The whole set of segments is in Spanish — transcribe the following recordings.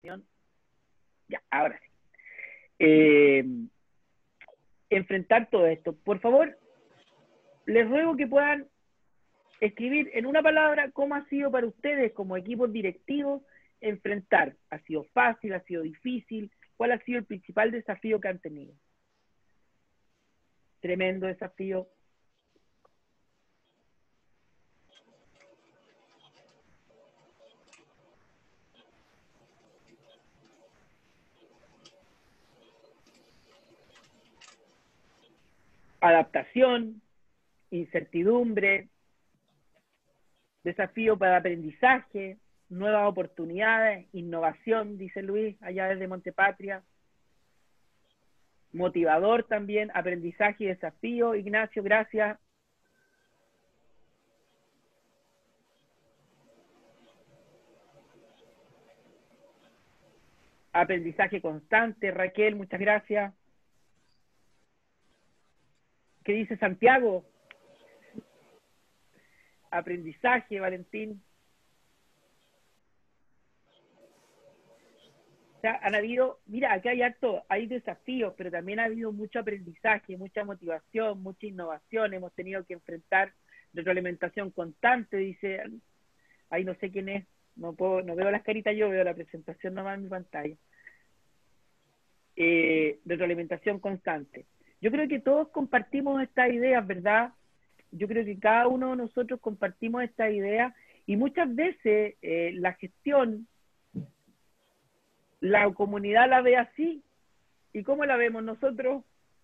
Ya, ahora sí. Enfrentar todo esto. Por favor, les ruego que puedan escribir en una palabra cómo ha sido para ustedes como equipos directivos enfrentar. ¿Ha sido fácil? ¿Ha sido difícil? ¿Cuál ha sido el principal desafío que han tenido? Tremendo desafío. Adaptación, incertidumbre, desafío para aprendizaje, nuevas oportunidades, innovación, dice Luis, allá desde Montepatria. Motivador también, aprendizaje y desafío. Ignacio, gracias. Aprendizaje constante, Raquel, muchas gracias. ¿Qué dice Santiago? Aprendizaje, Valentín. O sea, han habido, mira, acá hay desafíos, pero también ha habido mucho aprendizaje, mucha motivación, mucha innovación. Hemos tenido que enfrentar retroalimentación constante, dice, ahí no sé quién es, no veo las caritas yo, veo la presentación nomás en mi pantalla. Retroalimentación constante. Yo creo que todos compartimos estas ideas, ¿verdad? Yo creo que cada uno de nosotros compartimos estas ideas y muchas veces la gestión, la comunidad la ve así. ¿Y cómo la vemos nosotros?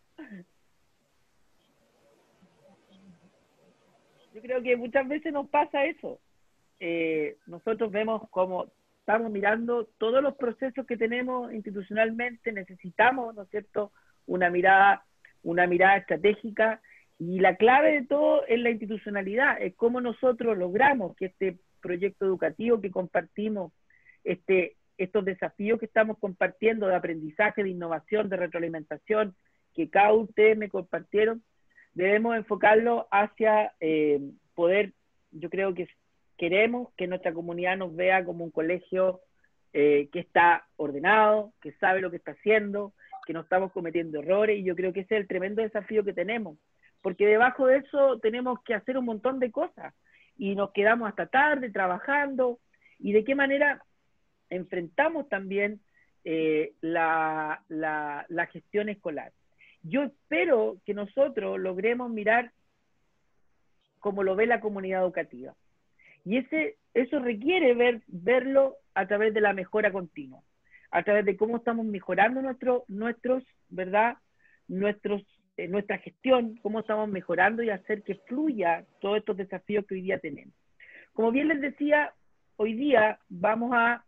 Yo creo que muchas veces nos pasa eso. Nosotros vemos como estamos mirando todos los procesos que tenemos institucionalmente, necesitamos, ¿no es cierto?, una mirada estratégica, y la clave de todo es la institucionalidad, es cómo nosotros logramos que este proyecto educativo que compartimos, estos desafíos que estamos compartiendo de aprendizaje, de innovación, de retroalimentación, que cada uno de ustedes me compartieron, debemos enfocarlo hacia poder, yo creo que queremos que nuestra comunidad nos vea como un colegio que está ordenado, que sabe lo que está haciendo, que no estamos cometiendo errores, y yo creo que ese es el tremendo desafío que tenemos, porque debajo de eso tenemos que hacer un montón de cosas, y nos quedamos hasta tarde trabajando, y de qué manera enfrentamos también la gestión escolar. Yo espero que nosotros logremos mirar como lo ve la comunidad educativa. Y eso requiere verlo a través de la mejora continua, a través de cómo estamos mejorando ¿verdad? Nuestra gestión, cómo estamos mejorando y hacer que fluya todos estos desafíos que hoy día tenemos. Como bien les decía, hoy día vamos a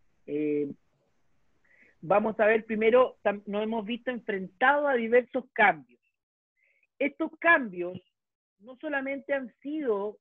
ver primero, nos hemos visto enfrentados a diversos cambios. Estos cambios no solamente han sido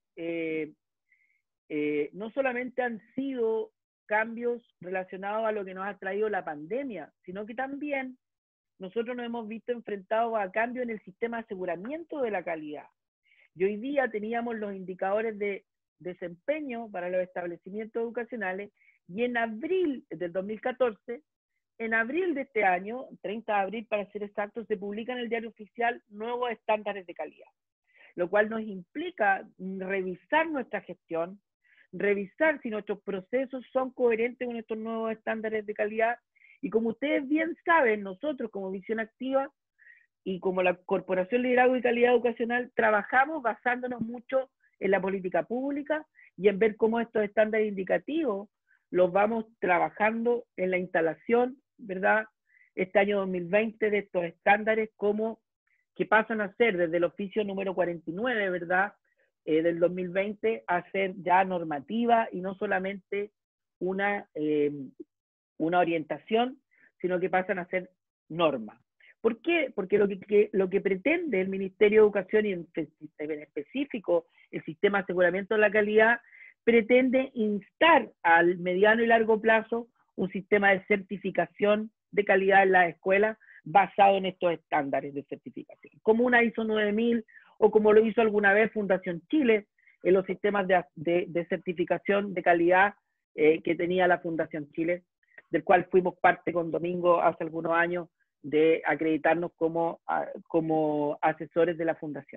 cambios relacionados a lo que nos ha traído la pandemia, sino que también nosotros nos hemos visto enfrentados a cambios en el sistema de aseguramiento de la calidad. Y hoy día teníamos los indicadores de desempeño para los establecimientos educacionales, y en abril del 2014, en abril de este año, 30 de abril para ser exactos, se publica en el Diario Oficial nuevos estándares de calidad, lo cual nos implica revisar nuestra gestión, revisar si nuestros procesos son coherentes con estos nuevos estándares de calidad. Y como ustedes bien saben, nosotros como Visión Activa y como la Corporación Liderazgo y Calidad Educacional trabajamos basándonos mucho en la política pública y en ver cómo estos estándares indicativos los vamos trabajando en la instalación, ¿verdad?, este año 2020 de estos estándares, como que pasan a ser desde el oficio número 49, ¿verdad?, del 2020 a ser ya normativa y no solamente una orientación, sino que pasan a ser norma. ¿Por qué? Porque lo que pretende el Ministerio de Educación, y en específico el Sistema de Aseguramiento de la Calidad, pretende instar al mediano y largo plazo un sistema de certificación de calidad en las escuelas basado en estos estándares de certificación, como una ISO 9000 o como lo hizo alguna vez Fundación Chile en los sistemas de certificación de calidad que tenía la Fundación Chile del cual fuimos parte con Domingo hace algunos años, de acreditarnos como asesores de la fundación.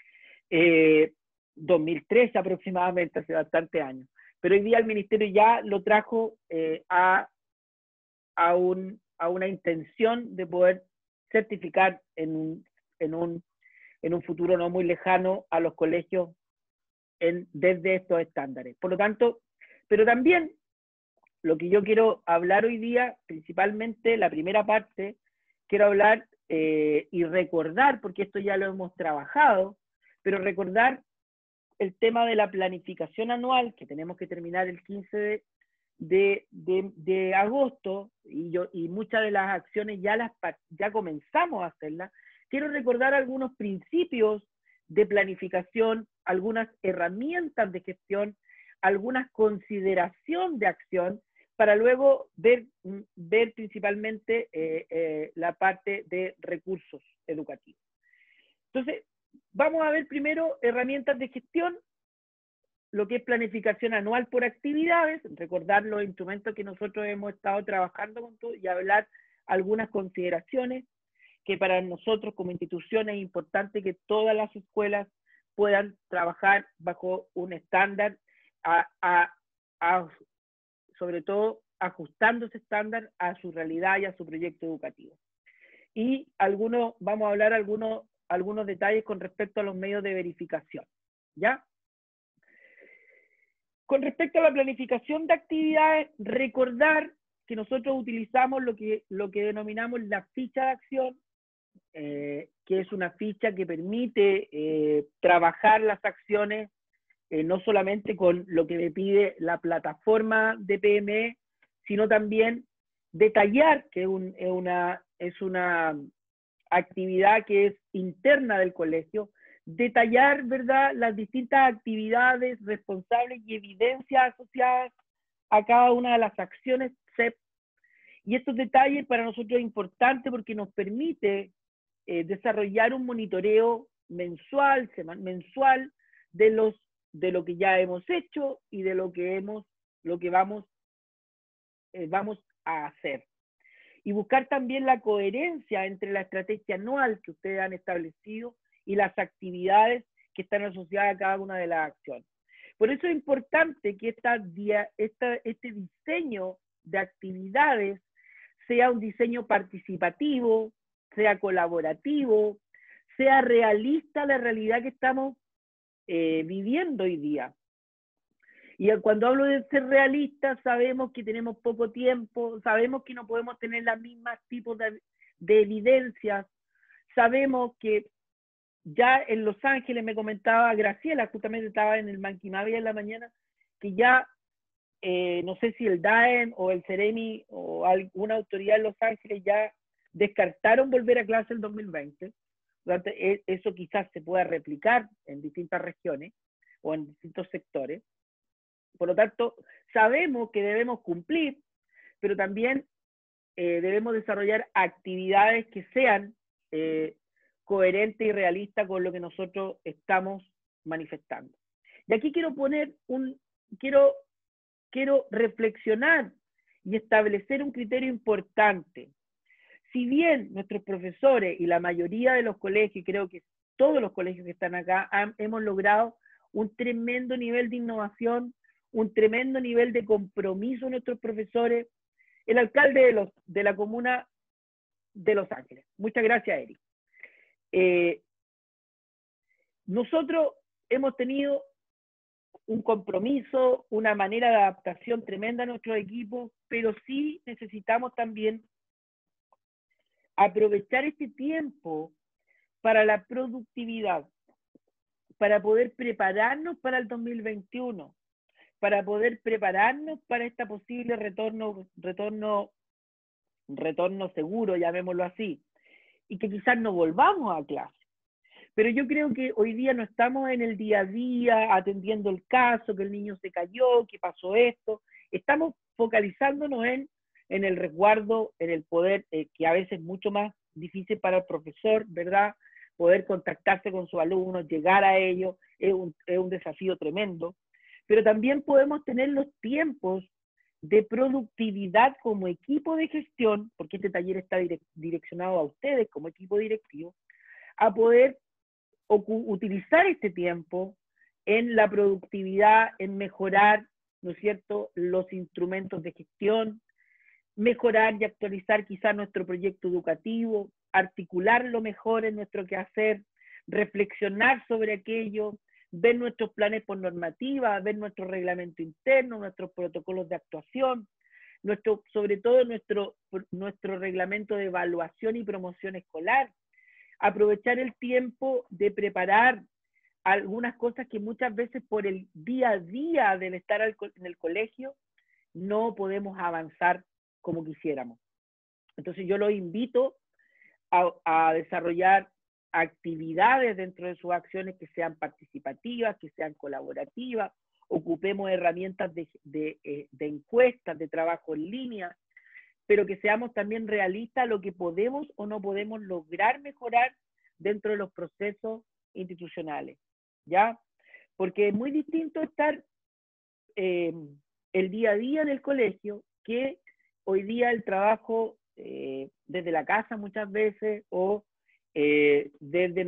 2013 aproximadamente, hace bastante años. Pero hoy día el ministerio ya lo trajo a una intención de poder certificar en un futuro no muy lejano a los colegios desde estos estándares. Por lo tanto, pero también lo que yo quiero hablar hoy día, principalmente la primera parte, quiero hablar y recordar, porque esto ya lo hemos trabajado, pero recordar el tema de la planificación anual, que tenemos que terminar el 15 de agosto, y muchas de las acciones ya comenzamos a hacerlas. Quiero recordar algunos principios de planificación, algunas herramientas de gestión, algunas consideración de acción, para luego ver principalmente la parte de recursos educativos. Entonces, vamos a ver primero herramientas de gestión, lo que es planificación anual por actividades, recordar los instrumentos que nosotros hemos estado trabajando con todo y hablar algunas consideraciones que para nosotros como institución es importante que todas las escuelas puedan trabajar bajo un estándar, sobre todo ajustando ese estándar a su realidad y a su proyecto educativo. Y vamos a hablar algunos detalles con respecto a los medios de verificación, ¿ya? Con respecto a la planificación de actividades, recordar que nosotros utilizamos lo que denominamos la ficha de acción, que es una ficha que permite trabajar las acciones no solamente con lo que me pide la plataforma de PME, sino también detallar, que es una actividad que es interna del colegio, detallar, ¿verdad?, las distintas actividades responsables y evidencias asociadas a cada una de las acciones CEP. Y estos detalles para nosotros es importante porque nos permite desarrollar un monitoreo mensual de lo que ya hemos hecho y de lo que vamos a hacer. Y buscar también la coherencia entre la estrategia anual que ustedes han establecido y las actividades que están asociadas a cada una de las acciones. Por eso es importante que este diseño de actividades sea un diseño participativo, sea colaborativo, sea realista a la realidad que estamos viviendo hoy día. Y cuando hablo de ser realistas, sabemos que tenemos poco tiempo, sabemos que no podemos tener los mismos tipos de evidencias, sabemos que ya en Los Ángeles, me comentaba Graciela, justamente estaba en el Manquimavia en la mañana, que ya no sé si el DAEM o el CEREMI o alguna autoridad en Los Ángeles ya descartaron volver a clase el 2020. Eso quizás se pueda replicar en distintas regiones o en distintos sectores. Por lo tanto, sabemos que debemos cumplir, pero también debemos desarrollar actividades que sean coherentes y realistas con lo que nosotros estamos manifestando. Y aquí quiero reflexionar y establecer un criterio importante. Si bien nuestros profesores y la mayoría de los colegios, y creo que todos los colegios que están acá, hemos logrado un tremendo nivel de innovación, un tremendo nivel de compromiso de nuestros profesores, el alcalde de la comuna de Los Ángeles. Muchas gracias, Eric. Nosotros hemos tenido un compromiso, una manera de adaptación tremenda a nuestros equipos, pero sí necesitamos también aprovechar este tiempo para la productividad, para poder prepararnos para el 2021, para poder prepararnos para este posible retorno seguro, llamémoslo así, y que quizás no volvamos a clase. Pero yo creo que hoy día no estamos en el día a día atendiendo el caso, que el niño se cayó, que pasó esto. Estamos focalizándonos en el resguardo, en el poder, que a veces es mucho más difícil para el profesor, ¿verdad? Poder contactarse con sus alumnos, llegar a ellos, es un desafío tremendo. Pero también podemos tener los tiempos de productividad como equipo de gestión, porque este taller está direccionado a ustedes como equipo directivo, a poder utilizar este tiempo en la productividad, en mejorar, ¿no es cierto?, los instrumentos de gestión, mejorar y actualizar quizás nuestro proyecto educativo, articularlo mejor en nuestro quehacer, reflexionar sobre aquello, ver nuestros planes por normativa, ver nuestro reglamento interno, nuestros protocolos de actuación, sobre todo nuestro reglamento de evaluación y promoción escolar, aprovechar el tiempo de preparar algunas cosas que muchas veces por el día a día del estar en el colegio no podemos avanzar como quisiéramos. Entonces yo los invito a desarrollar actividades dentro de sus acciones que sean participativas, que sean colaborativas, ocupemos herramientas de encuestas, de trabajo en línea, pero que seamos también realistas a lo que podemos o no podemos lograr mejorar dentro de los procesos institucionales, ¿ya? Porque es muy distinto estar el día a día en el colegio que hoy día el trabajo desde la casa muchas veces o desde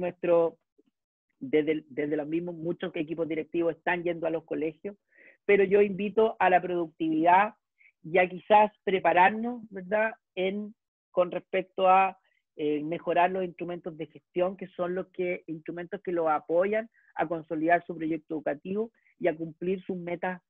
los mismos, muchos equipos directivos están yendo a los colegios, pero yo invito a la productividad y a quizás prepararnos, ¿verdad?, con respecto a mejorar los instrumentos de gestión, que son instrumentos que los apoyan a consolidar su proyecto educativo y a cumplir sus metas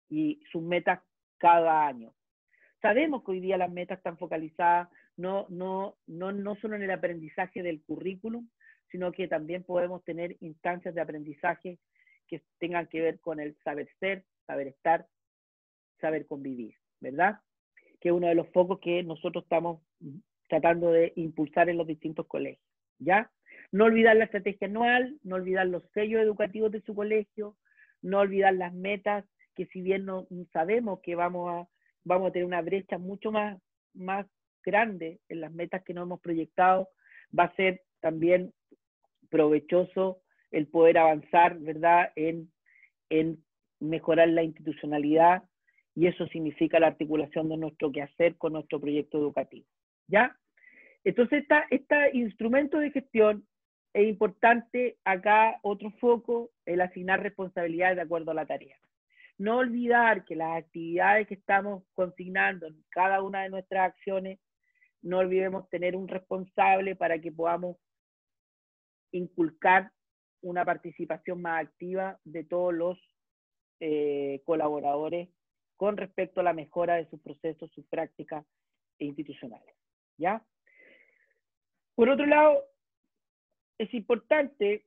cada año. Sabemos que hoy día las metas están focalizadas no solo en el aprendizaje del currículum, sino que también podemos tener instancias de aprendizaje que tengan que ver con el saber ser, saber estar, saber convivir, ¿verdad? Que es uno de los focos que nosotros estamos tratando de impulsar en los distintos colegios, ¿ya? No olvidar la estrategia anual, no olvidar los sellos educativos de su colegio, no olvidar las metas, que si bien no sabemos que vamos a tener una brecha mucho más grande en las metas que nos hemos proyectado, va a ser también provechoso el poder avanzar, ¿verdad?, en mejorar la institucionalidad, y eso significa la articulación de nuestro quehacer con nuestro proyecto educativo, ¿ya? Entonces, este instrumento de gestión es importante. Acá otro foco, el asignar responsabilidades de acuerdo a la tarea. No olvidar que las actividades que estamos consignando en cada una de nuestras acciones, no olvidemos tener un responsable para que podamos inculcar una participación más activa de todos los colaboradores con respecto a la mejora de sus procesos, sus prácticas institucionales, ¿ya? Por otro lado, es importante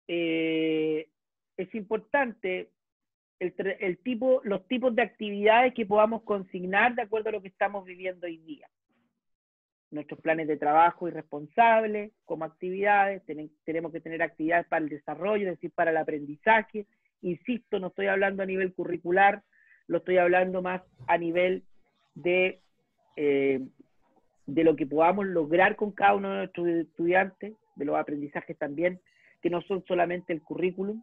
los tipos de actividades que podamos consignar de acuerdo a lo que estamos viviendo hoy día. Nuestros planes de trabajo irresponsables como actividades, tenemos que tener actividades para el desarrollo, es decir, para el aprendizaje. Insisto, no estoy hablando a nivel curricular, lo estoy hablando más a nivel de lo que podamos lograr con cada uno de nuestros estudiantes, de los aprendizajes también, que no son solamente el currículum.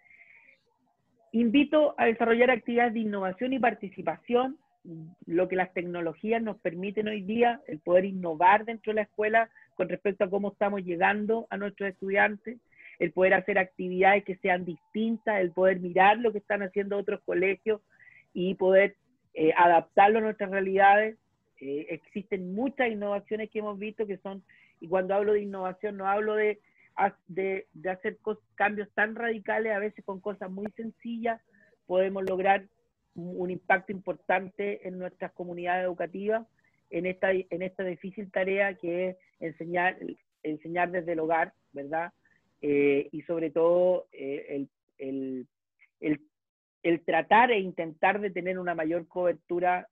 Invito a desarrollar actividades de innovación y participación, lo que las tecnologías nos permiten hoy día, el poder innovar dentro de la escuela con respecto a cómo estamos llegando a nuestros estudiantes, el poder hacer actividades que sean distintas, el poder mirar lo que están haciendo otros colegios y poder adaptarlo a nuestras realidades. Existen muchas innovaciones que hemos visto que son, y cuando hablo de innovación no hablo de hacer cambios tan radicales, a veces con cosas muy sencillas podemos lograr un impacto importante en nuestras comunidades educativas, en esta difícil tarea que es enseñar desde el hogar, ¿verdad? Y sobre todo el tratar e intentar de tener una mayor cobertura,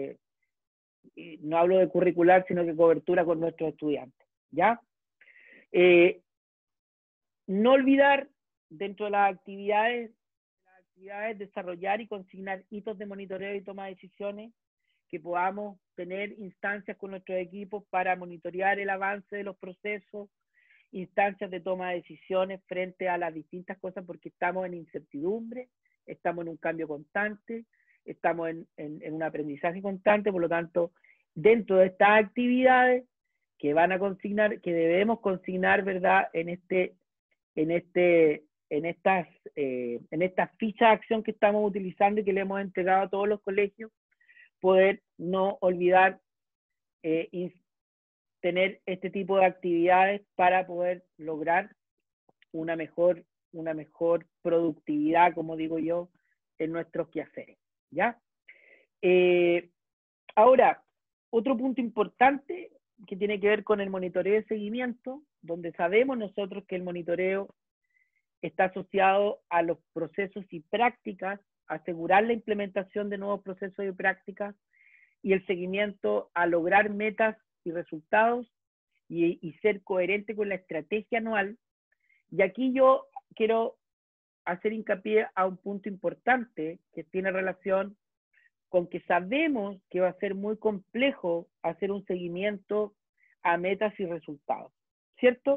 no hablo de curricular, sino de cobertura con nuestros estudiantes, ¿ya? No olvidar dentro de las actividades desarrollar y consignar hitos de monitoreo y toma de decisiones, que podamos tener instancias con nuestros equipos para monitorear el avance de los procesos, instancias de toma de decisiones frente a las distintas cosas, porque estamos en incertidumbre, estamos en un cambio constante, estamos en un aprendizaje constante, por lo tanto, dentro de estas actividades que van a consignar, que debemos consignar, ¿verdad? En estas fichas de acción que estamos utilizando y que le hemos entregado a todos los colegios, poder no olvidar tener este tipo de actividades para poder lograr una mejor productividad, como digo yo, en nuestros quehaceres, ¿ya? Ahora, otro punto importante que tiene que ver con el monitoreo de seguimiento, donde sabemos nosotros que el monitoreo está asociado a los procesos y prácticas, asegurar la implementación de nuevos procesos y prácticas, y el seguimiento a lograr metas y resultados y ser coherente con la estrategia anual. Y aquí yo quiero hacer hincapié a un punto importante que tiene relación con que sabemos que va a ser muy complejo hacer un seguimiento a metas y resultados, ¿cierto?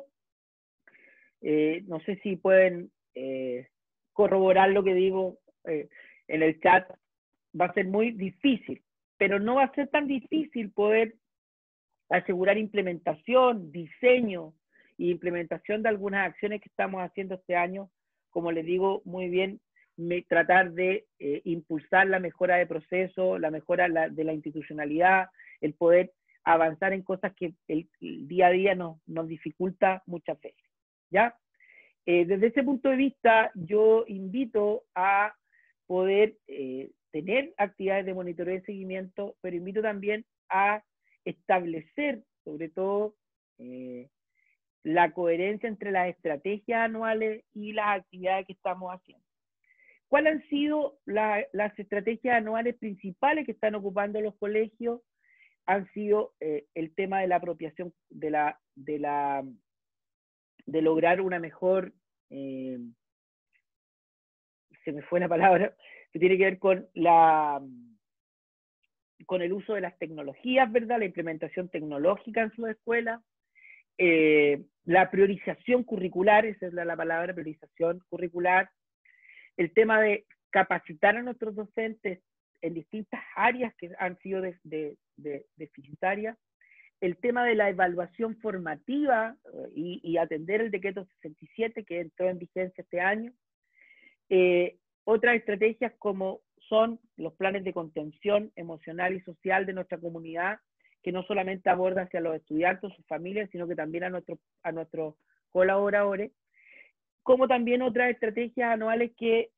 No sé si pueden corroborar lo que digo en el chat. Va a ser muy difícil, pero no va a ser tan difícil poder asegurar implementación, diseño e implementación de algunas acciones que estamos haciendo este año. Como les digo, muy bien, tratar de impulsar la mejora de procesos, la mejora de la institucionalidad, el poder avanzar en cosas que el día a día nos dificulta muchas veces, ¿ya? Desde ese punto de vista, yo invito a poder tener actividades de monitoreo y seguimiento, pero invito también a establecer, sobre todo, la coherencia entre las estrategias anuales y las actividades que estamos haciendo. ¿Cuáles han sido las estrategias anuales principales que están ocupando los colegios? Han sido el tema de la apropiación, de lograr una mejor, se me fue la palabra, que tiene que ver con el uso de las tecnologías, ¿verdad? La implementación tecnológica en sus escuelas, la priorización curricular, esa es la palabra, priorización curricular, el tema de capacitar a nuestros docentes en distintas áreas que han sido deficitarias, el tema de la evaluación formativa y atender el decreto 67 que entró en vigencia este año. Otras estrategias como son los planes de contención emocional y social de nuestra comunidad, que no solamente aborda hacia los estudiantes, sus familias, sino que también a nuestros colaboradores, como también otras estrategias anuales que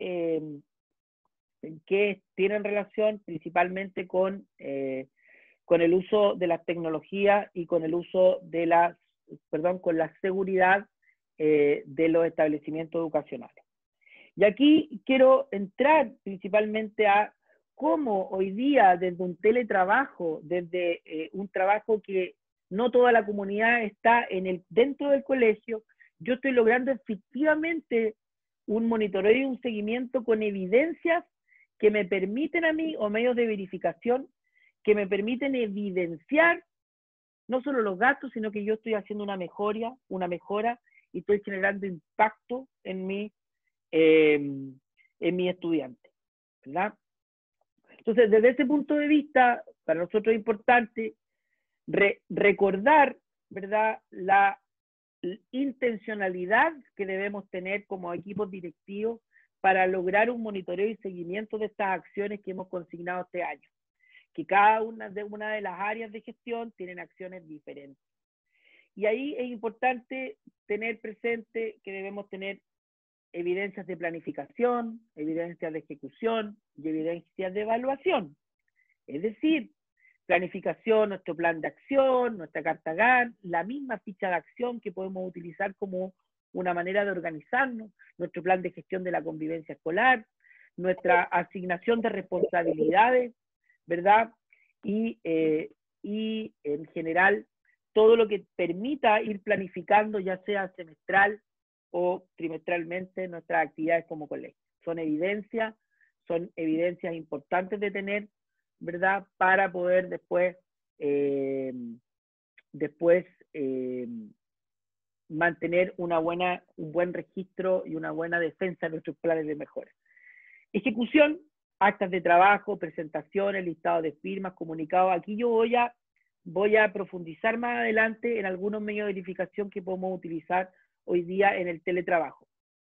tienen relación principalmente con el uso de las tecnologías y con el uso de con la seguridad de los establecimientos educacionales. Y aquí quiero entrar principalmente a cómo hoy día, desde un teletrabajo, desde un trabajo que no toda la comunidad está dentro del colegio, yo estoy logrando efectivamente un monitoreo y un seguimiento con evidencias que me permiten a mí, o medios de verificación, que me permiten evidenciar no solo los gastos, sino que yo estoy haciendo una mejora y estoy generando impacto en mi estudiante, ¿verdad? Entonces, desde ese punto de vista, para nosotros es importante recordar, ¿verdad?, la intencionalidad que debemos tener como equipos directivos para lograr un monitoreo y seguimiento de estas acciones que hemos consignado este año. Que cada una de las áreas de gestión tienen acciones diferentes. Y ahí es importante tener presente que debemos tener evidencias de planificación, evidencias de ejecución y evidencias de evaluación. Es decir, planificación, nuestro plan de acción, nuestra carta GAN, la misma ficha de acción que podemos utilizar como una manera de organizarnos, nuestro plan de gestión de la convivencia escolar, nuestra asignación de responsabilidades, ¿verdad? Y en general, todo lo que permita ir planificando, ya sea semestral o trimestralmente, nuestras actividades como colegio. Son evidencias importantes de tener, ¿verdad? Para poder después mantener un buen registro y una buena defensa de nuestros planes de mejora. Ejecución, actas de trabajo, presentaciones, listados de firmas, comunicados. Aquí yo voy a profundizar más adelante en algunos medios de verificación que podemos utilizar hoy día en el teletrabajo.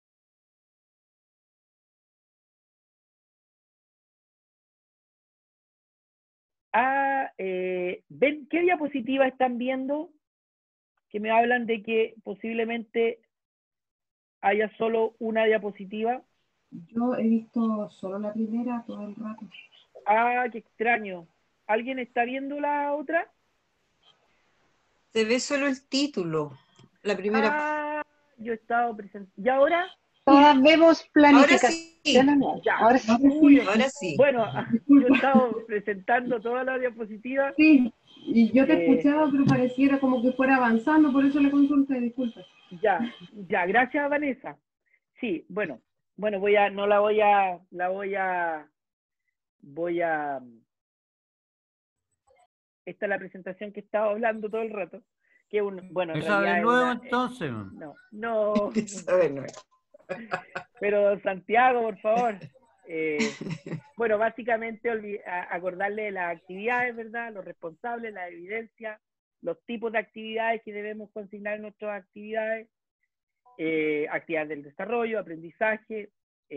¿Ven qué diapositiva están viendo? Que me hablan de que posiblemente haya solo una diapositiva. Yo he visto solo la primera todo el rato. Ah, qué extraño. ¿Alguien está viendo la otra? Se ve solo el título, la primera. Ah, yo he estado presente. ¿Y ahora? Todas vemos Ahora sí, planificación anual. Ya. Ahora sí. Uy, ahora sí. bueno, yo he estado presentando todas las diapositivas. Sí, y yo te escuchaba, pero pareciera como que fuera avanzando, por eso la consulta, disculpa. Ya, gracias Vanessa. Sí, bueno, voy a, esta es la presentación que estaba hablando todo el rato. Que bueno, en ¿Esa de realidad nuevo entonces? no. Esa de nuevo. Pero Santiago, por favor. Bueno, básicamente acordarle de las actividades, ¿verdad? Los responsables, la evidencia, los tipos de actividades que debemos consignar en nuestras actividades, actividades del desarrollo, aprendizaje,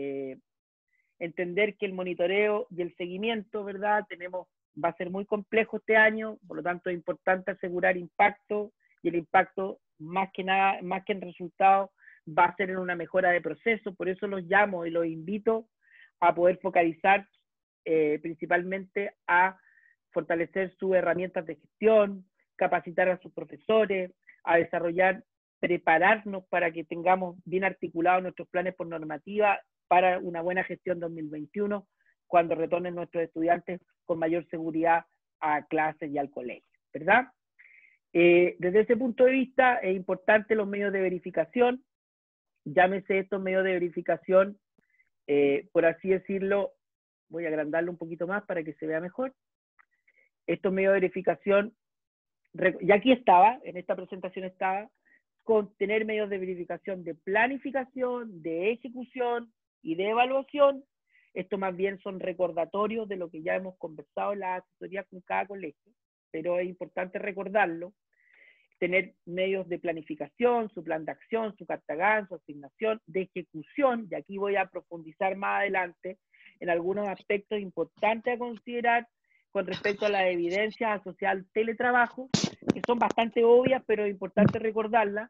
entender que el monitoreo y el seguimiento, ¿verdad? Va a ser muy complejo este año, por lo tanto es importante asegurar impacto, y el impacto, más que nada, más que en resultados, va a ser en una mejora de proceso. Por eso los llamo y los invito a poder focalizar principalmente a fortalecer sus herramientas de gestión, capacitar a sus profesores, a desarrollar, prepararnos para que tengamos bien articulados nuestros planes por normativa para una buena gestión 2021, cuando retornen nuestros estudiantes con mayor seguridad a clases y al colegio, ¿verdad? Desde ese punto de vista es importante los medios de verificación, llámese estos medios de verificación, por así decirlo, voy a agrandarlo un poquito más para que se vea mejor. Estos medios de verificación, y aquí estaba, en esta presentación estaba, con tener medios de verificación de planificación, de ejecución y de evaluación. Esto más bien son recordatorios de lo que ya hemos conversado en la asesoría con cada colegio, pero es importante recordarlo. Tener medios de planificación, su plan de acción, su carta GAN, su asignación, de ejecución, y aquí voy a profundizar más adelante en algunos aspectos importantes a considerar con respecto a las evidencias asociadas al teletrabajo, que son bastante obvias, pero es importante recordarlas,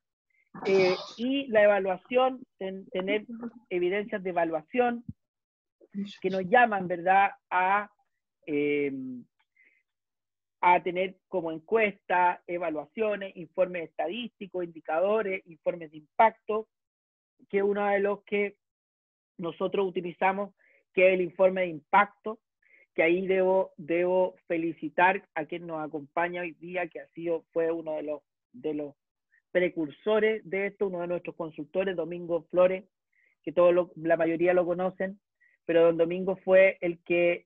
y la evaluación, tener evidencias de evaluación que nos llaman, ¿verdad?, a tener como encuesta, evaluaciones, informes estadísticos, indicadores, informes de impacto, que es uno de los que nosotros utilizamos, que es el informe de impacto, que ahí debo felicitar a quien nos acompaña hoy día, que fue uno de los precursores de esto, uno de nuestros consultores, Domingo Flores, que la mayoría lo conocen, pero don Domingo fue el que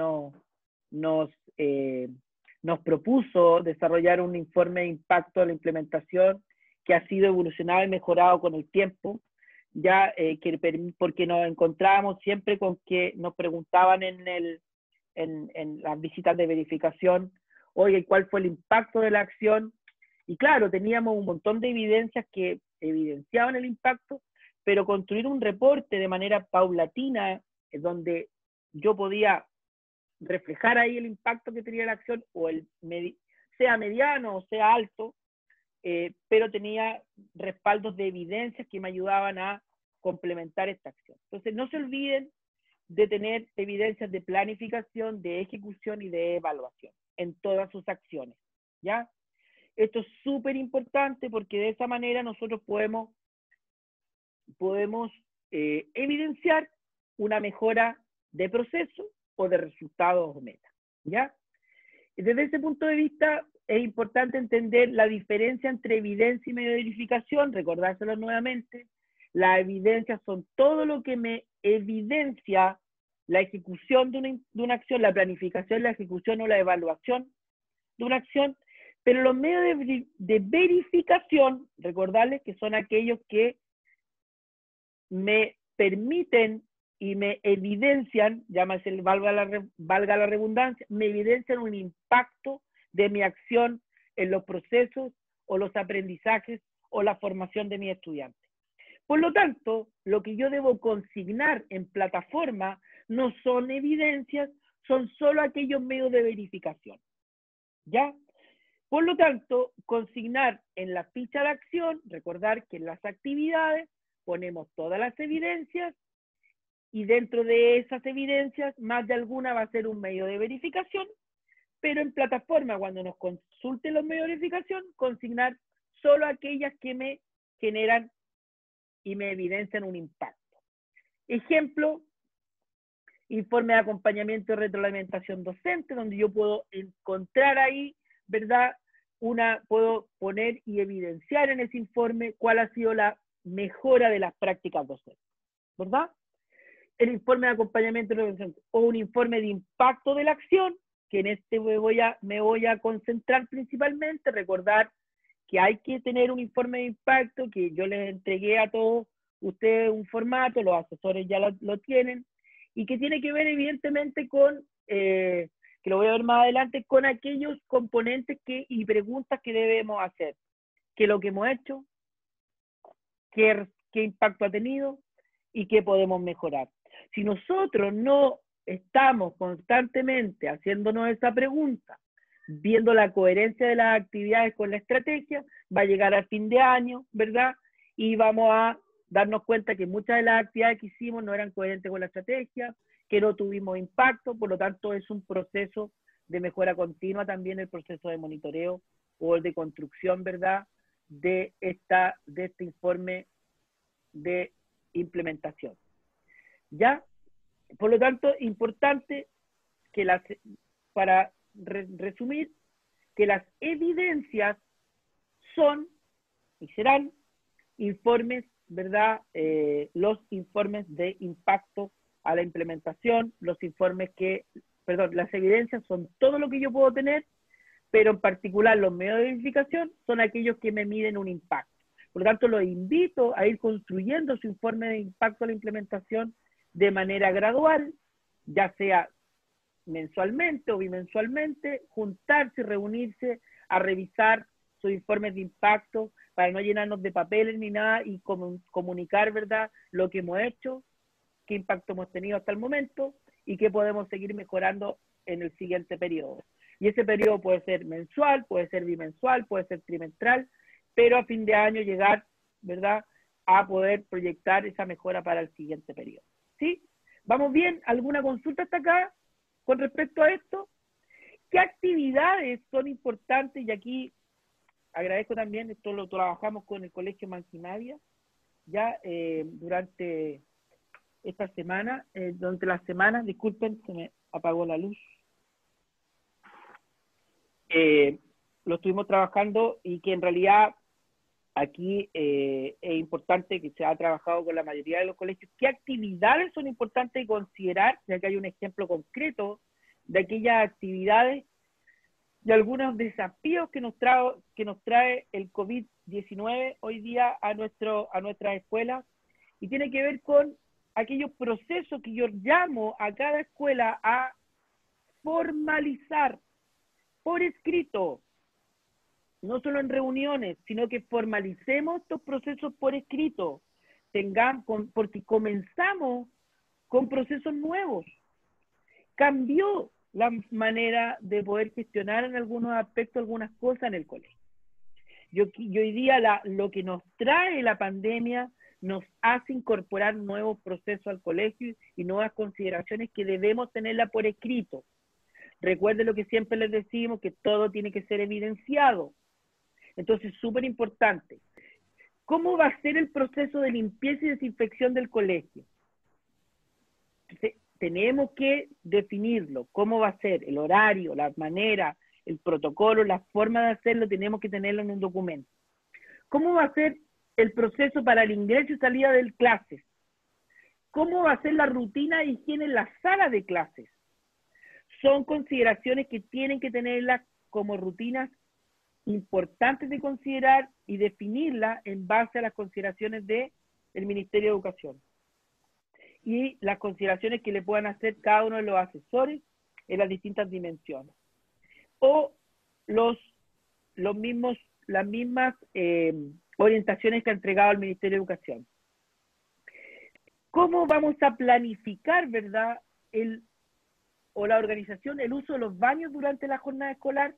nos propuso desarrollar un informe de impacto de la implementación que ha sido evolucionado y mejorado con el tiempo, ya porque nos encontrábamos siempre con que nos preguntaban en las visitas de verificación, oye, ¿cuál fue el impacto de la acción? Y claro, teníamos un montón de evidencias que evidenciaban el impacto, pero construir un reporte de manera paulatina, donde yo podía reflejar ahí el impacto que tenía la acción, o sea mediano o sea alto, pero tenía respaldos de evidencias que me ayudaban a complementar esta acción. Entonces, no se olviden de tener evidencias de planificación, de ejecución y de evaluación en todas sus acciones, ¿ya? Esto es súper importante porque de esa manera nosotros podemos evidenciar una mejora de proceso o de resultados o metas, ¿ya? Desde ese punto de vista es importante entender la diferencia entre evidencia y medio de verificación, recordárselo nuevamente. Las evidencias son todo lo que me evidencia la ejecución de una acción, la planificación, la ejecución o la evaluación de una acción, pero los medios de verificación, recordarles que son aquellos que me permiten y me evidencian, llámase, valga la redundancia, me evidencian un impacto de mi acción en los procesos o los aprendizajes o la formación de mis estudiantes. Por lo tanto, lo que yo debo consignar en plataforma no son evidencias, son solo aquellos medios de verificación. ¿Ya? Por lo tanto, consignar en la ficha de acción, recordar que en las actividades ponemos todas las evidencias y dentro de esas evidencias, más de alguna va a ser un medio de verificación, pero en plataforma, cuando nos consulten los medios de verificación, consignar solo aquellas que me generan y me evidencian un impacto. Ejemplo, informe de acompañamiento y retroalimentación docente, donde yo puedo encontrar ahí, ¿verdad? Puedo poner y evidenciar en ese informe cuál ha sido la mejora de las prácticas docentes, ¿verdad? El informe de acompañamiento y retroalimentación, o un informe de impacto de la acción, que en este me voy a concentrar principalmente, recordar que hay que tener un informe de impacto, que yo les entregué a todos ustedes un formato, los asesores ya lo tienen, y que tiene que ver evidentemente con, que lo voy a ver más adelante, con aquellos componentes y preguntas que debemos hacer. ¿Qué es lo que hemos hecho? ¿Qué impacto ha tenido? ¿Y qué podemos mejorar? Si nosotros no estamos constantemente haciéndonos esa pregunta, viendo la coherencia de las actividades con la estrategia, va a llegar al fin de año, ¿verdad? Y vamos a darnos cuenta que muchas de las actividades que hicimos no eran coherentes con la estrategia, que no tuvimos impacto, por lo tanto es un proceso de mejora continua también el proceso de monitoreo o el de construcción, ¿verdad? De este informe de implementación. ¿Ya? Por lo tanto, importante que para resumir, que las evidencias son y serán informes, ¿verdad? Los informes de impacto a la implementación, las evidencias son todo lo que yo puedo tener, pero en particular los medios de verificación son aquellos que me miden un impacto. Por lo tanto, los invito a ir construyendo su informe de impacto a la implementación de manera gradual, ya sea mensualmente o bimensualmente, juntarse, reunirse, a revisar sus informes de impacto para no llenarnos de papeles ni nada y comunicar, ¿verdad?, lo que hemos hecho, qué impacto hemos tenido hasta el momento y qué podemos seguir mejorando en el siguiente periodo. Y ese periodo puede ser mensual, puede ser bimensual, puede ser trimestral, pero a fin de año llegar, ¿verdad?, a poder proyectar esa mejora para el siguiente periodo. ¿Sí? ¿Vamos bien? ¿Alguna consulta hasta acá con respecto a esto? ¿Qué actividades son importantes? Y aquí agradezco también, esto lo trabajamos con el Colegio Manquinavia, ya durante esta semana, durante las semanas, disculpen, se me apagó la luz. Lo estuvimos trabajando y que en realidad aquí es importante que se ha trabajado con la mayoría de los colegios. ¿Qué actividades son importantes de considerar? Ya que hay un ejemplo concreto de aquellas actividades y algunos desafíos que nos trae el COVID-19 hoy día a nuestras escuelas, y tiene que ver con aquellos procesos que yo llamo a cada escuela a formalizar por escrito, no solo en reuniones, sino que formalicemos estos procesos por escrito, porque comenzamos con procesos nuevos. Cambió la manera de poder gestionar en algunos aspectos algunas cosas en el colegio. Yo hoy día lo que nos trae la pandemia nos hace incorporar nuevos procesos al colegio y nuevas consideraciones que debemos tenerla por escrito. Recuerden lo que siempre les decimos, que todo tiene que ser evidenciado. Entonces, súper importante. ¿Cómo va a ser el proceso de limpieza y desinfección del colegio? Entonces, tenemos que definirlo. ¿Cómo va a ser? El horario, la manera, el protocolo, la forma de hacerlo, tenemos que tenerlo en un documento. ¿Cómo va a ser el proceso para el ingreso y salida de clases? ¿Cómo va a ser la rutina de higiene en la sala de clases? Son consideraciones que tienen que tenerlas como rutinas importantes de considerar y definirlas en base a las consideraciones del Ministerio de Educación. y las consideraciones que le puedan hacer cada uno de los asesores en las distintas dimensiones. O las mismas orientaciones que ha entregado el Ministerio de Educación. ¿Cómo vamos a planificar, verdad, la organización, el uso de los baños durante la jornada escolar?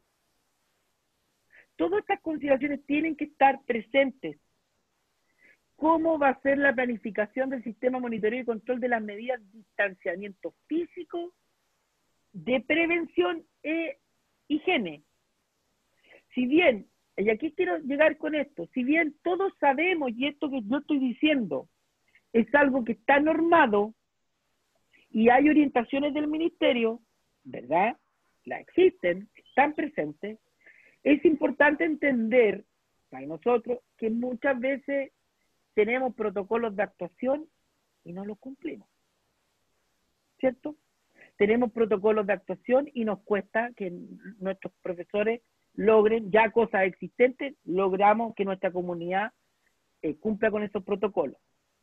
Todas estas consideraciones tienen que estar presentes. ¿Cómo va a ser la planificación del sistema de monitoreo y control de las medidas de distanciamiento físico, de prevención e higiene? Si bien, y aquí quiero llegar con esto, si bien todos sabemos, y esto que yo estoy diciendo es algo que está normado, y hay orientaciones del ministerio, ¿verdad? Las existen, están presentes. Es importante entender para nosotros que muchas veces tenemos protocolos de actuación y no los cumplimos, ¿cierto? Tenemos protocolos de actuación y nos cuesta que nuestros profesores logren ya cosas existentes, logramos que nuestra comunidad cumpla con esos protocolos.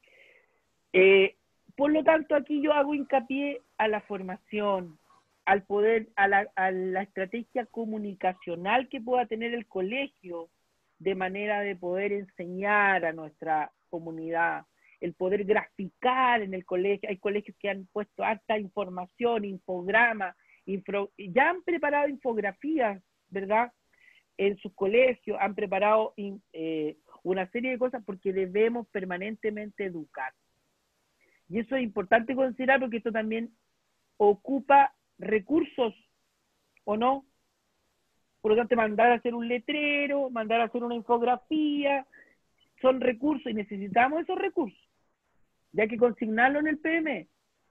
Por lo tanto, aquí yo hago hincapié a la formación, al poder, a la estrategia comunicacional que pueda tener el colegio de manera de poder enseñar a nuestra comunidad, el poder graficar en el colegio. Hay colegios que han puesto harta información, infogramas, ya han preparado infografías, ¿verdad? En sus colegios, han preparado una serie de cosas porque debemos permanentemente educar. Y eso es importante considerar porque esto también ocupa recursos, ¿o no? Por lo tanto, mandar a hacer un letrero, mandar a hacer una infografía, son recursos y necesitamos esos recursos. Ya que consignarlo en el PM.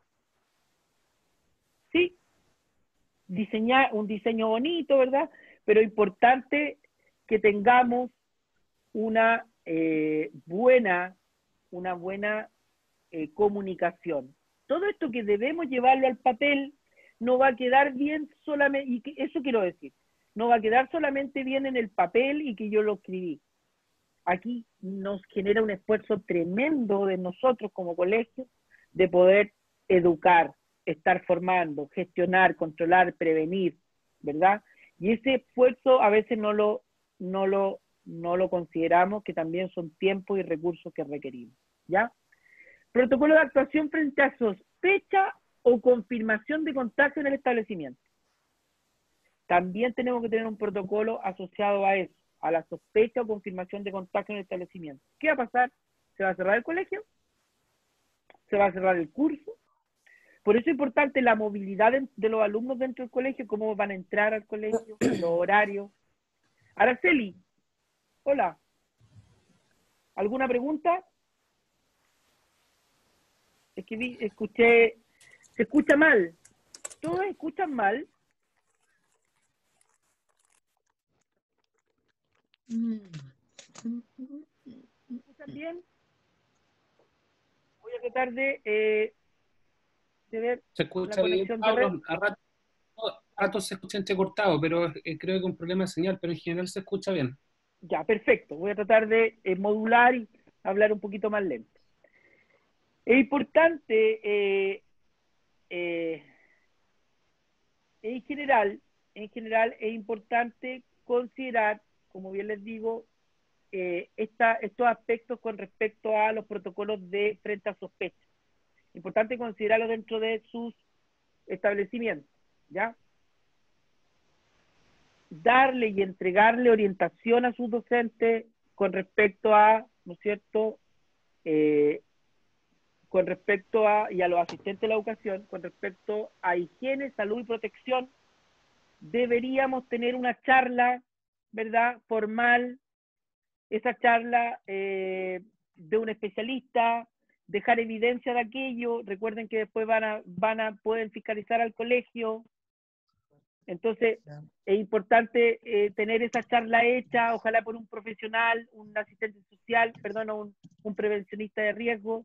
Sí, diseñar un diseño bonito, ¿verdad? Pero importante que tengamos una buena comunicación. Todo esto que debemos llevarlo al papel no va a quedar bien solamente, y eso quiero decir, no va a quedar solamente bien en el papel y que yo lo escribí. Aquí nos genera un esfuerzo tremendo de nosotros como colegio de poder educar, estar formando, gestionar, controlar, prevenir, ¿verdad? Y ese esfuerzo a veces no lo consideramos, que también son tiempos y recursos que requerimos, ¿ya? Protocolo de actuación frente a sospecha o confirmación de contagio en el establecimiento. También tenemos que tener un protocolo asociado a eso, a la sospecha o confirmación de contagio en el establecimiento. ¿Qué va a pasar? ¿Se va a cerrar el colegio? ¿Se va a cerrar el curso? Por eso es importante la movilidad de los alumnos dentro del colegio, cómo van a entrar al colegio, los horarios. Araceli, hola. ¿Alguna pregunta? Es que escuché, se escucha mal. ¿Todos escuchan mal? ¿Escuchan bien? Voy a tratar de ver Se la escucha bien, conexión de red. Pablo. A ratos se escucha entrecortado, pero creo que es un problema de señal, pero en general se escucha bien. Ya, perfecto. Voy a tratar de modular y hablar un poquito más lento. Es importante, en general es importante considerar, como bien les digo, estos aspectos con respecto a los protocolos de frente a sospecha. Importante considerarlo dentro de sus establecimientos, ¿ya? Darle y entregarle orientación a sus docentes con respecto a, ¿no es cierto?, con respecto a, y a los asistentes de la educación, con respecto a higiene, salud y protección. Deberíamos tener una charla, ¿verdad?, formal, esa charla de un especialista, dejar evidencia de aquello. Recuerden que después pueden fiscalizar al colegio. Entonces, es importante tener esa charla hecha, ojalá por un profesional, un asistente social, perdón, un prevencionista de riesgo,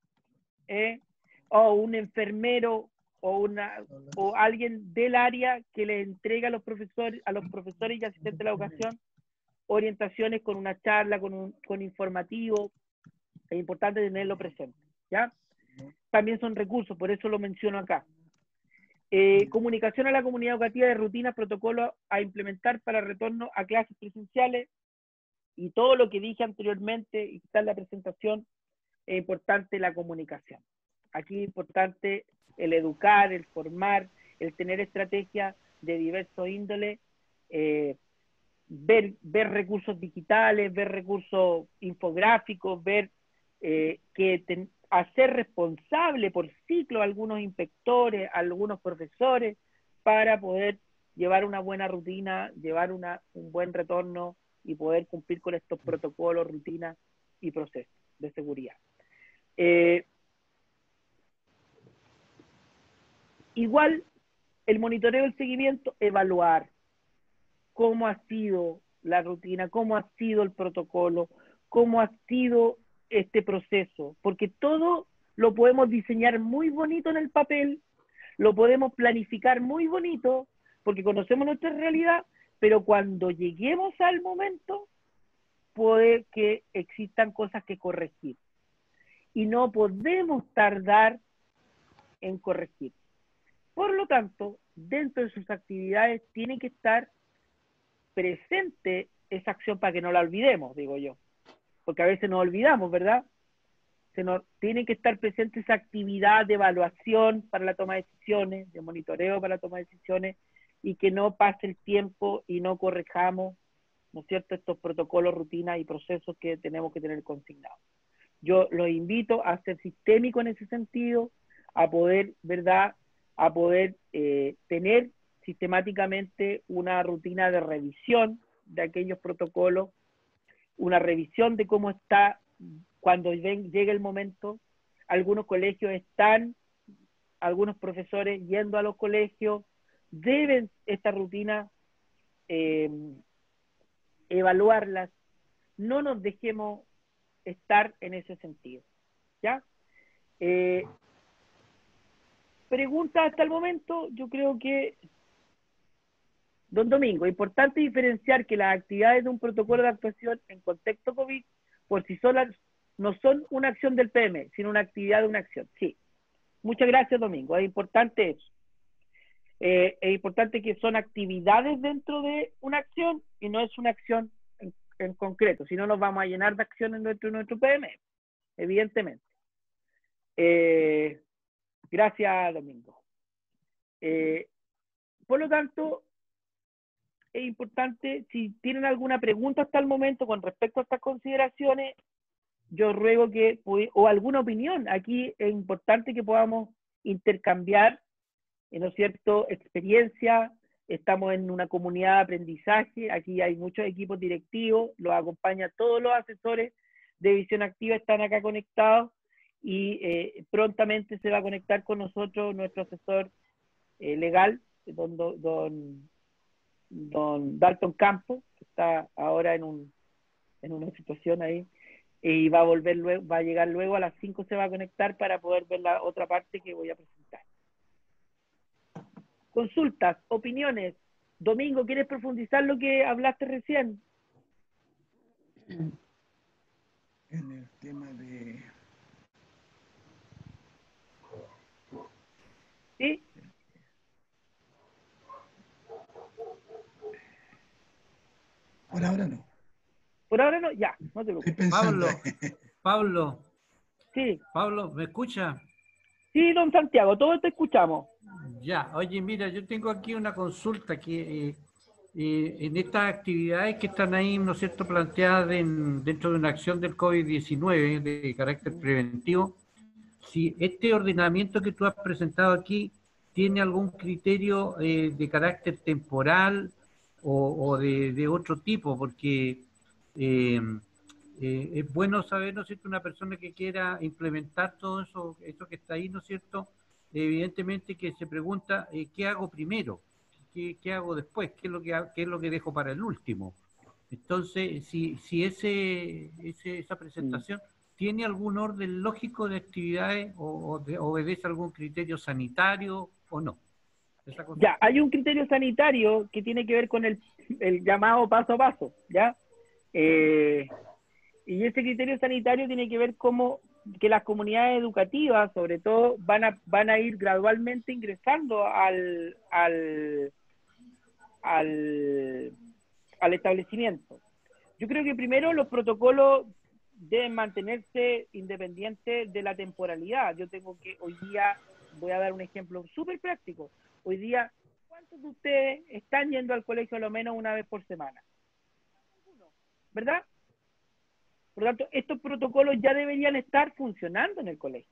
o un enfermero, o alguien del área que le entregue a los profesores y asistentes de la educación orientaciones con una charla, con informativo. Es importante tenerlo presente, ¿ya? también son recursos, por eso lo menciono acá. Comunicación a la comunidad educativa de rutinas, protocolos a implementar para retorno a clases presenciales, y todo lo que dije anteriormente, y está en la presentación, es importante la comunicación. Aquí es importante el educar, el formar, el tener estrategias de diversos índoles, ver recursos digitales, ver recursos infográficos, ver hacer responsable por ciclo a algunos inspectores, a algunos profesores, para poder llevar una buena rutina, llevar un buen retorno y poder cumplir con estos protocolos, rutinas y procesos de seguridad. Igual, el monitoreo, el seguimiento, evaluar cómo ha sido la rutina, cómo ha sido el protocolo, cómo ha sido este proceso, porque todo lo podemos diseñar muy bonito en el papel, lo podemos planificar muy bonito, porque conocemos nuestra realidad, pero cuando lleguemos al momento, puede que existan cosas que corregir. Y no podemos tardar en corregir. Por lo tanto, dentro de sus actividades tiene que estar presente esa acción para que no la olvidemos, digo yo. Porque a veces nos olvidamos, ¿verdad? Tiene que estar presente esa actividad de evaluación para la toma de decisiones, de monitoreo para la toma de decisiones, y que no pase el tiempo y no corrijamos, ¿no es cierto?, estos protocolos, rutinas y procesos que tenemos que tener consignados. Yo los invito a ser sistémico en ese sentido, a poder, ¿verdad?, a poder tener sistemáticamente una rutina de revisión de aquellos protocolos, una revisión de cómo está cuando llegue el momento. Algunos colegios algunos profesores yendo a los colegios, deben esta rutina evaluarlas, no nos dejemos estar en ese sentido, ¿ya? Preguntas hasta el momento. Yo creo que, don Domingo, es importante diferenciar que las actividades de un protocolo de actuación en contexto COVID por sí solas no son una acción del PM, sino una actividad de una acción. Sí. Muchas gracias, Domingo. Es importante eso. Es importante que son actividades dentro de una acción y no es una acción en concreto. Si no, nos vamos a llenar de acciones dentro de nuestro PM, evidentemente. Gracias, Domingo. Por lo tanto, es importante, si tienen alguna pregunta hasta el momento con respecto a estas consideraciones, yo ruego que, o alguna opinión, aquí es importante que podamos intercambiar, ¿no es cierto?, experiencia. Estamos en una comunidad de aprendizaje, aquí hay muchos equipos directivos, los acompañan todos los asesores de visión activa, están acá conectados, y prontamente se va a conectar con nosotros nuestro asesor legal, don Dalton Campos, que está ahora en una situación ahí, y va a llegar luego a las 5, se va a conectar para poder ver la otra parte que voy a presentar. Consultas, opiniones. Domingo, ¿quieres profundizar lo que hablaste recién? En el tema de... ¿Sí? Por ahora no. Por ahora no, ya, no te Estoy preocupes. pensando. Sí, Pablo, ¿me escucha? sí, don Santiago, todos te escuchamos. Ya, oye, mira, yo tengo aquí una consulta que en estas actividades que están ahí, ¿no es cierto?, planteadas dentro de una acción del COVID-19 de carácter preventivo, si este ordenamiento que tú has presentado aquí tiene algún criterio de carácter temporal o de otro tipo, porque es bueno saber, ¿no es cierto?, una persona que quiera implementar todo eso que está ahí, ¿no es cierto?, evidentemente que se pregunta ¿qué hago primero? ¿Qué hago después? ¿Qué es lo que dejo para el último? Entonces, si esa presentación tiene algún orden lógico de actividades o obedece algún criterio sanitario o no. Ya, hay un criterio sanitario que tiene que ver con el llamado paso a paso, ¿ya? Y ese criterio sanitario tiene que ver cómo que las comunidades educativas, sobre todo, van a ir gradualmente ingresando al establecimiento. Yo creo que primero los protocolos deben mantenerse independientes de la temporalidad. Yo tengo que, hoy día, voy a dar un ejemplo súper práctico. Hoy día, ¿cuántos de ustedes están yendo al colegio a lo menos una vez por semana? ¿Verdad? Por lo tanto, estos protocolos ya deberían estar funcionando en el colegio.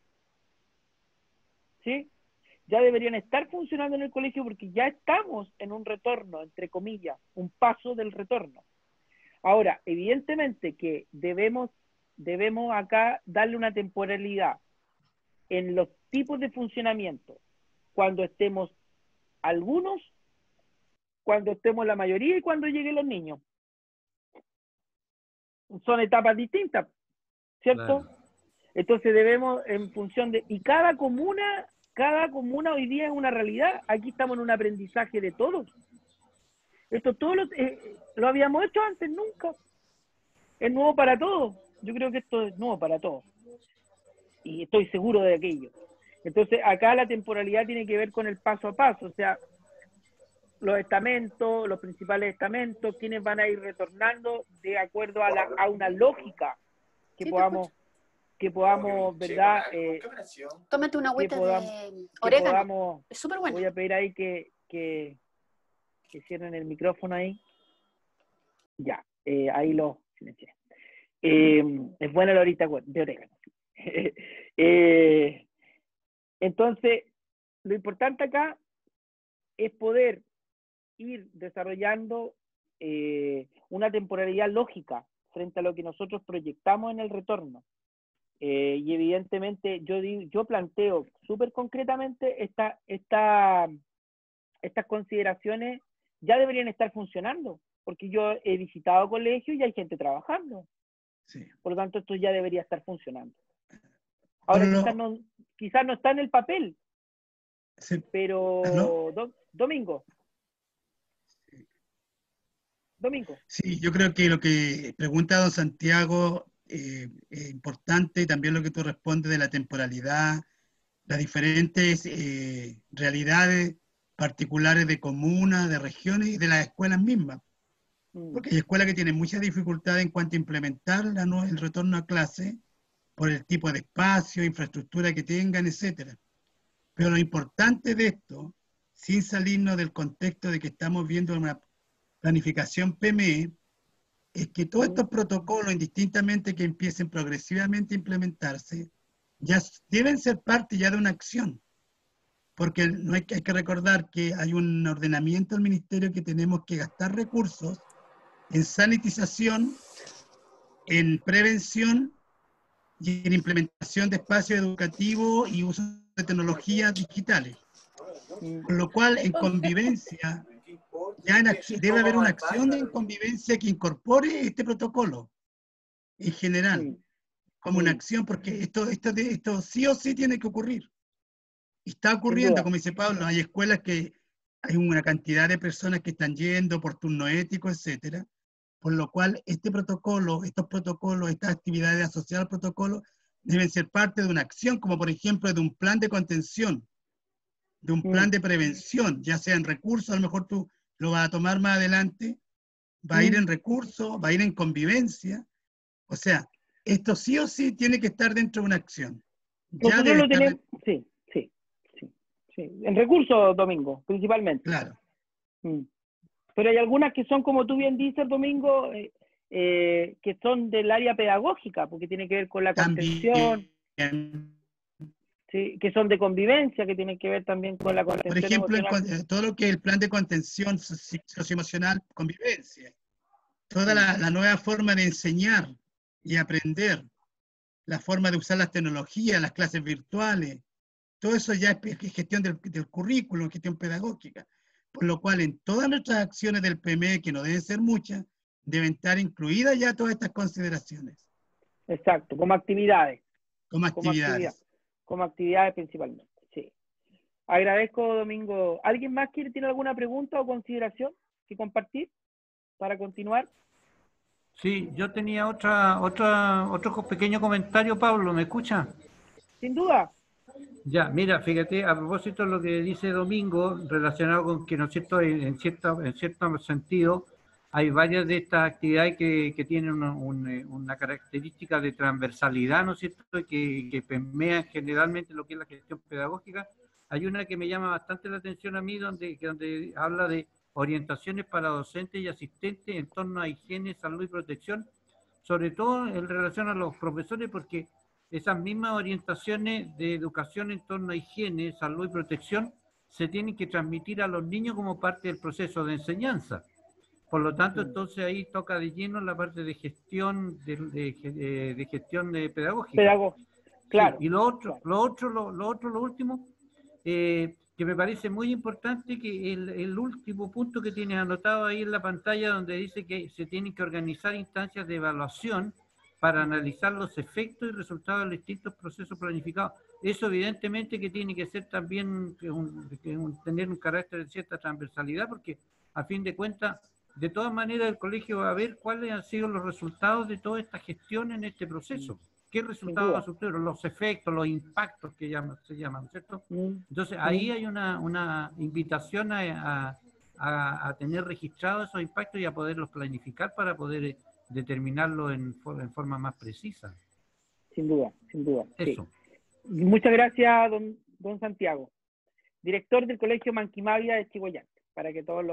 ¿Sí? Ya deberían estar funcionando en el colegio porque ya estamos en un retorno, entre comillas, un paso del retorno. Ahora, evidentemente que debemos acá darle una temporalidad en los tipos de funcionamiento. Cuando estemos algunos, cuando estemos la mayoría y cuando lleguen los niños. Son etapas distintas, ¿cierto? Claro. Entonces debemos, en función de... Y cada comuna hoy día es una realidad. Aquí estamos en un aprendizaje de todos. Esto todos lo habíamos hecho antes, nunca. Es nuevo para todos. Yo creo que esto es nuevo para todos. Y estoy seguro de aquello. Entonces, acá la temporalidad tiene que ver con el paso a paso. O sea, los estamentos, los principales estamentos, quienes van a ir retornando de acuerdo a una lógica que Sí, te podamos, ¿verdad? Tómate una Que agüita podamos, de que orégano. podamos, Es súper buena. voy a pedir ahí que cierren el micrófono ahí. Ya, ahí lo silencié. Es buena la horita de orégano. Entonces, lo importante acá es poder ir desarrollando una temporalidad lógica frente a lo que nosotros proyectamos en el retorno. Y evidentemente yo planteo súper concretamente estas consideraciones ya deberían estar funcionando, porque yo he visitado colegios y hay gente trabajando. Sí. Por lo tanto, esto ya debería estar funcionando. Ahora, Pero quizás no está en el papel, sí. pero ¿Aló? Domingo. Sí, yo creo que lo que pregunta don Santiago es importante, también lo que tú respondes de la temporalidad, las diferentes realidades particulares de comunas, de regiones y de las escuelas mismas. Porque hay escuelas que tienen mucha dificultad en cuanto a implementar el retorno a clase por el tipo de espacio, infraestructura que tengan, etc. Pero lo importante de esto, sin salirnos del contexto de que estamos viendo una planificación PME, es que todos estos protocolos, indistintamente que empiecen progresivamente a implementarse, ya deben ser parte ya de una acción. Porque no hay que recordar que hay un ordenamiento del ministerio que tenemos que gastar recursos en sanitización, en prevención y en implementación de espacios educativos y uso de tecnologías digitales. Con lo cual, en convivencia, ya debe haber una acción de convivencia que incorpore este protocolo en general, como una acción, porque esto sí o sí tiene que ocurrir. Y está ocurriendo, como dice Pablo, hay escuelas que hay una cantidad de personas que están yendo por turno ético, etcétera, por lo cual estos protocolos, estas actividades asociadas al protocolo deben ser parte de una acción, como por ejemplo de un plan de contención, de un plan de prevención, ya sea en recursos, a lo mejor tú lo vas a tomar más adelante, va a ir en recursos, va a ir en convivencia, o sea, esto sí o sí tiene que estar dentro de una acción. Ya Nosotros lo tenemos, sí. En recursos, Domingo, principalmente. Claro. Pero hay algunas que son, como tú bien dices, Domingo, que son del área pedagógica, porque tiene que ver con la contención, ¿sí? Que son de convivencia, que tienen que ver también con la contención. Por ejemplo, emocional. todo lo que es el plan de contención socioemocional, convivencia, toda la nueva forma de enseñar y aprender, la forma de usar las tecnologías, las clases virtuales, todo eso ya es gestión del currículum, gestión pedagógica. Por lo cual, en todas nuestras acciones del PME, que no deben ser muchas, deben estar incluidas ya todas estas consideraciones. Exacto, como actividades. Como actividades. Como actividades principalmente, sí. Agradezco, Domingo. ¿Alguien más tiene alguna pregunta o consideración que compartir para continuar? Sí, yo tenía otro pequeño comentario, Pablo, ¿me escucha? Sin duda. Ya, mira, fíjate, a propósito de lo que dice Domingo, relacionado con que, ¿no es cierto?, en cierto sentido, hay varias de estas actividades que tienen una característica de transversalidad, ¿no es cierto?, que permean generalmente lo que es la gestión pedagógica. Hay una que me llama bastante la atención a mí, donde habla de orientaciones para docentes y asistentes en torno a higiene, salud y protección, sobre todo en relación a los profesores, porque esas mismas orientaciones de educación en torno a higiene, salud y protección se tienen que transmitir a los niños como parte del proceso de enseñanza. Por lo tanto, entonces ahí toca de lleno la parte de gestión de gestión pedagógica. Pedagógica, claro. Sí, y lo último, que me parece muy importante, que el último punto que tienes anotado ahí en la pantalla, donde dice que se tienen que organizar instancias de evaluación para analizar los efectos y resultados de los distintos procesos planificados. Eso evidentemente que tiene que ser también tener un carácter de cierta transversalidad, porque a fin de cuentas, de todas maneras el colegio va a ver cuáles han sido los resultados de toda esta gestión en este proceso. ¿Qué resultados obtuvieron? Los efectos, los impactos que se llaman, ¿cierto? Entonces ahí hay una invitación a tener registrados esos impactos y a poderlos planificar para poder determinarlo en forma más precisa. Sin duda, sin duda. Eso. Sí. Muchas gracias, don Santiago. Director del Colegio Manquimavia de Chihuayante, para que todos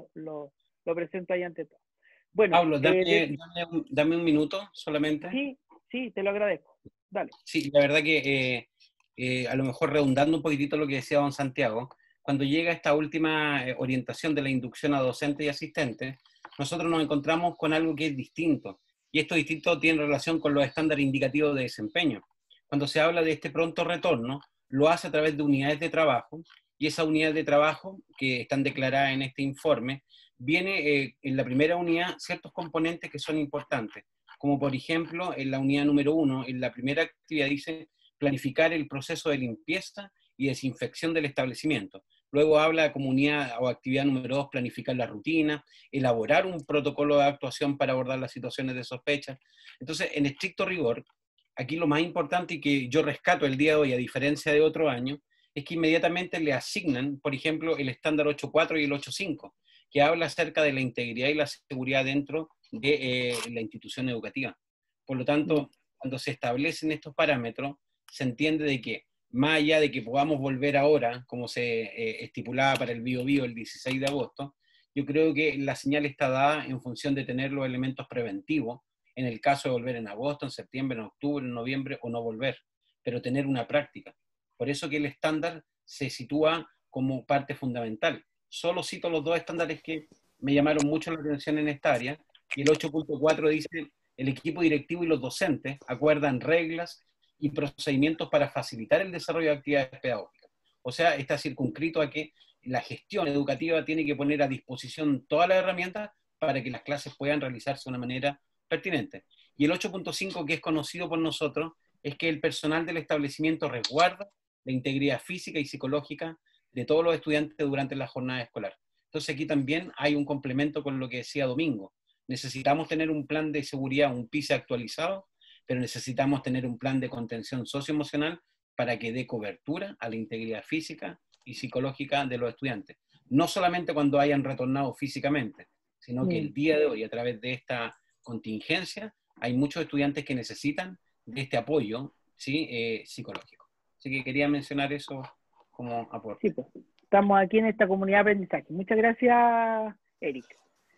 lo presento ahí ante todo. Bueno, Pablo, dame un minuto solamente. Sí, te lo agradezco. Dale. Sí, la verdad que a lo mejor redundando un poquitito lo que decía don Santiago, cuando llega esta última orientación de la inducción a docentes y asistentes, nosotros nos encontramos con algo que es distinto, y esto distinto tiene relación con los estándares indicativos de desempeño. Cuando se habla de este pronto retorno, lo hace a través de unidades de trabajo, y esas unidades de trabajo que están declaradas en este informe, viene en la primera unidad ciertos componentes que son importantes, como por ejemplo en la unidad número 1, en la primera actividad dice planificar el proceso de limpieza y desinfección del establecimiento. Luego habla como unidad o actividad número 2, planificar la rutina, elaborar un protocolo de actuación para abordar las situaciones de sospecha. Entonces, en estricto rigor, aquí lo más importante y que yo rescato el día de hoy, a diferencia de otro año, es que inmediatamente le asignan, por ejemplo, el estándar 8.4 y el 8.5, que habla acerca de la integridad y la seguridad dentro de la institución educativa. Por lo tanto, cuando se establecen estos parámetros, se entiende de que, más allá de que podamos volver ahora, como se estipulaba para el Biobío el 16 de agosto, yo creo que la señal está dada en función de tener los elementos preventivos, en el caso de volver en agosto, en septiembre, en octubre, en noviembre, o no volver, pero tener una práctica. Por eso que el estándar se sitúa como parte fundamental. Solo cito los dos estándares que me llamaron mucho la atención en esta área, y el 8.4 dice, el equipo directivo y los docentes acuerdan reglas y procedimientos para facilitar el desarrollo de actividades pedagógicas. O sea, está circunscrito a que la gestión educativa tiene que poner a disposición todas las herramientas para que las clases puedan realizarse de una manera pertinente. Y el 8.5, que es conocido por nosotros, es que el personal del establecimiento resguarda la integridad física y psicológica de todos los estudiantes durante la jornada escolar. Entonces aquí también hay un complemento con lo que decía Domingo. Necesitamos tener un plan de seguridad, un PISA actualizado, pero necesitamos tener un plan de contención socioemocional para que dé cobertura a la integridad física y psicológica de los estudiantes. No solamente cuando hayan retornado físicamente, sino que el día de hoy, a través de esta contingencia, hay muchos estudiantes que necesitan de este apoyo, ¿sí? Psicológico. Así que quería mencionar eso como aporte. Sí, pues, estamos aquí en esta comunidad de aprendizaje. Muchas gracias, Eric.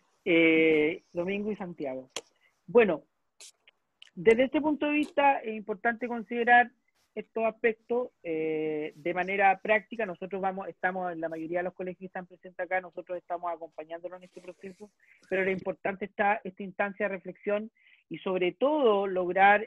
Domingo y Santiago. Bueno, desde este punto de vista es importante considerar estos aspectos de manera práctica. Nosotros estamos en la mayoría de los colegios que están presentes acá, nosotros estamos acompañándolo en este proceso, pero lo importante está esta instancia de reflexión y sobre todo lograr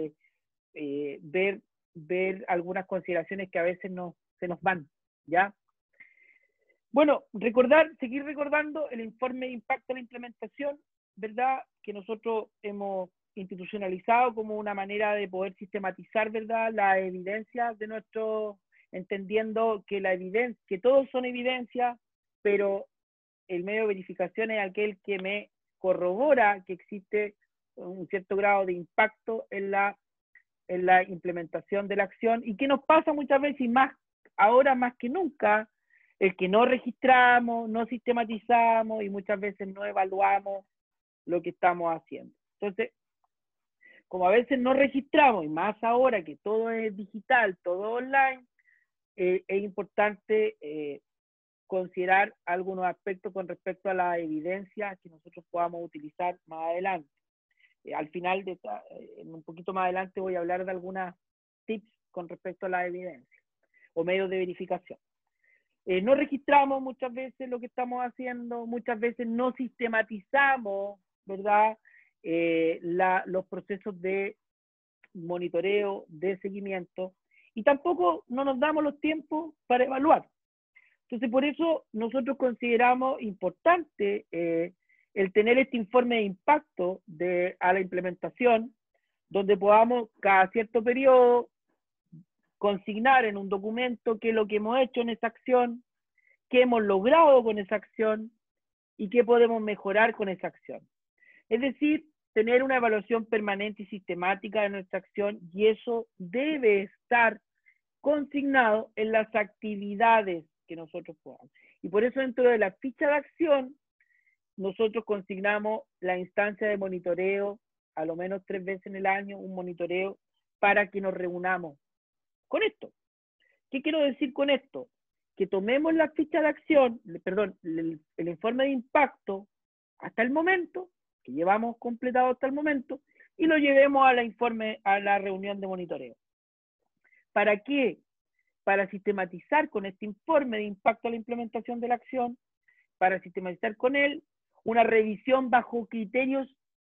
ver algunas consideraciones que a veces se nos van, ¿ya? Bueno, seguir recordando el informe de impacto de la implementación, ¿verdad? Que nosotros hemos institucionalizado como una manera de poder sistematizar, ¿verdad?, la evidencia de entendiendo que que todos son evidencias, pero el medio de verificación es aquel que me corrobora que existe un cierto grado de impacto en la implementación de la acción. ¿Y qué nos pasa muchas veces, y más ahora más que nunca? El que no registramos, no sistematizamos y muchas veces no evaluamos lo que estamos haciendo. Entonces, como a veces no registramos, y más ahora que todo es digital, todo online, es importante considerar algunos aspectos con respecto a la evidencia que nosotros podamos utilizar más adelante. Al final, un poquito más adelante, voy a hablar de algunas tips con respecto a la evidencia o medios de verificación. No registramos muchas veces lo que estamos haciendo, muchas veces no sistematizamos, ¿verdad? Los procesos de monitoreo, de seguimiento, y tampoco no nos damos los tiempos para evaluar. Entonces, por eso nosotros consideramos importante el tener este informe de impacto a la implementación, donde podamos cada cierto periodo consignar en un documento qué es lo que hemos hecho en esa acción, qué hemos logrado con esa acción y qué podemos mejorar con esa acción. Es decir, tener una evaluación permanente y sistemática de nuestra acción, y eso debe estar consignado en las actividades que nosotros podamos. Y por eso dentro de la ficha de acción, nosotros consignamos la instancia de monitoreo, a lo menos 3 veces en el año, un monitoreo para que nos reunamos con esto. ¿Qué quiero decir con esto? Que tomemos la ficha de acción, perdón, el informe de impacto hasta el momento, que llevamos completado hasta el momento, y lo llevemos a la reunión de monitoreo. ¿Para qué? Para sistematizar con este informe de impacto a la implementación de la acción, para sistematizar con él una revisión bajo criterios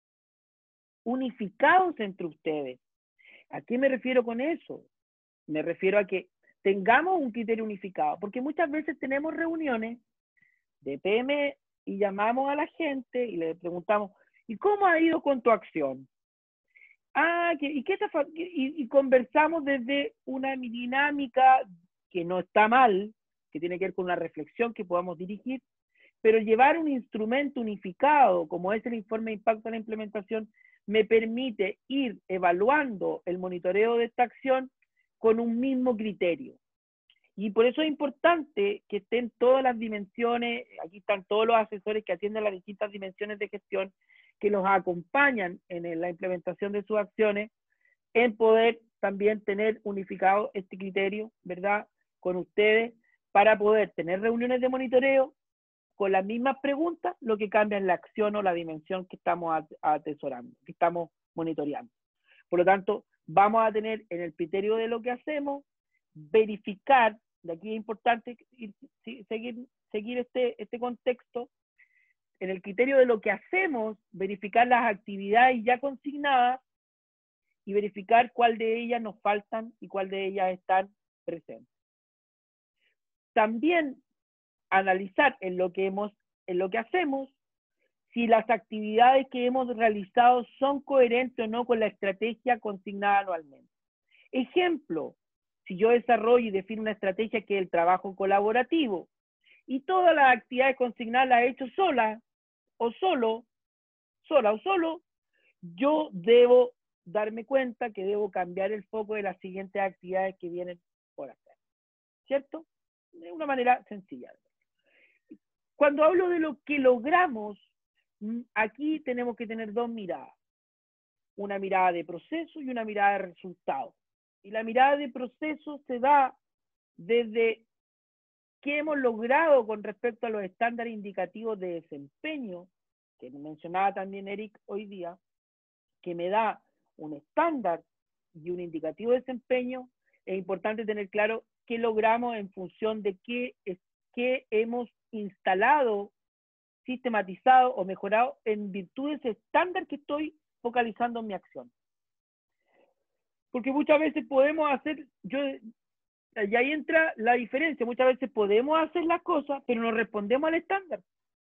unificados entre ustedes. ¿A qué me refiero con eso? Me refiero a que tengamos un criterio unificado, porque muchas veces tenemos reuniones de PM y llamamos a la gente y le preguntamos, ¿y cómo ha ido con tu acción? Y conversamos desde una dinámica que no está mal, que tiene que ver con una reflexión que podamos dirigir, pero llevar un instrumento unificado, como es el informe de impacto de la implementación, me permite ir evaluando el monitoreo de esta acción con un mismo criterio. Y por eso es importante que estén todas las dimensiones, aquí están todos los asesores que atienden las distintas dimensiones de gestión, que los acompañan en la implementación de sus acciones, en poder también tener unificado este criterio, ¿verdad?, con ustedes, para poder tener reuniones de monitoreo con las mismas preguntas, lo que cambia es la acción o la dimensión que estamos atesorando, que estamos monitoreando. Por lo tanto, vamos a tener en el criterio de lo que hacemos, verificar, de aquí es importante seguir este contexto, en el criterio de lo que hacemos, verificar las actividades ya consignadas y verificar cuál de ellas nos faltan y cuál de ellas están presentes. También analizar en lo que hacemos si las actividades que hemos realizado son coherentes o no con la estrategia consignada anualmente. Ejemplo, si yo desarrollo y defino una estrategia que es el trabajo colaborativo y todas las actividades consignadas las he hecho sola o solo, yo debo darme cuenta que debo cambiar el foco de las siguientes actividades que vienen por hacer. ¿Cierto? De una manera sencilla. Cuando hablo de lo que logramos, aquí tenemos que tener 2 miradas. Una mirada de proceso y una mirada de resultado. Y la mirada de proceso se da desde qué hemos logrado con respecto a los estándares indicativos de desempeño, que mencionaba también Eric hoy día, que me da un estándar y un indicativo de desempeño. Es importante tener claro qué logramos en función de qué hemos instalado, sistematizado o mejorado en virtud de ese estándar que estoy focalizando en mi acción. Porque muchas veces podemos hacer, y ahí entra la diferencia, muchas veces podemos hacer las cosas, pero no respondemos al estándar.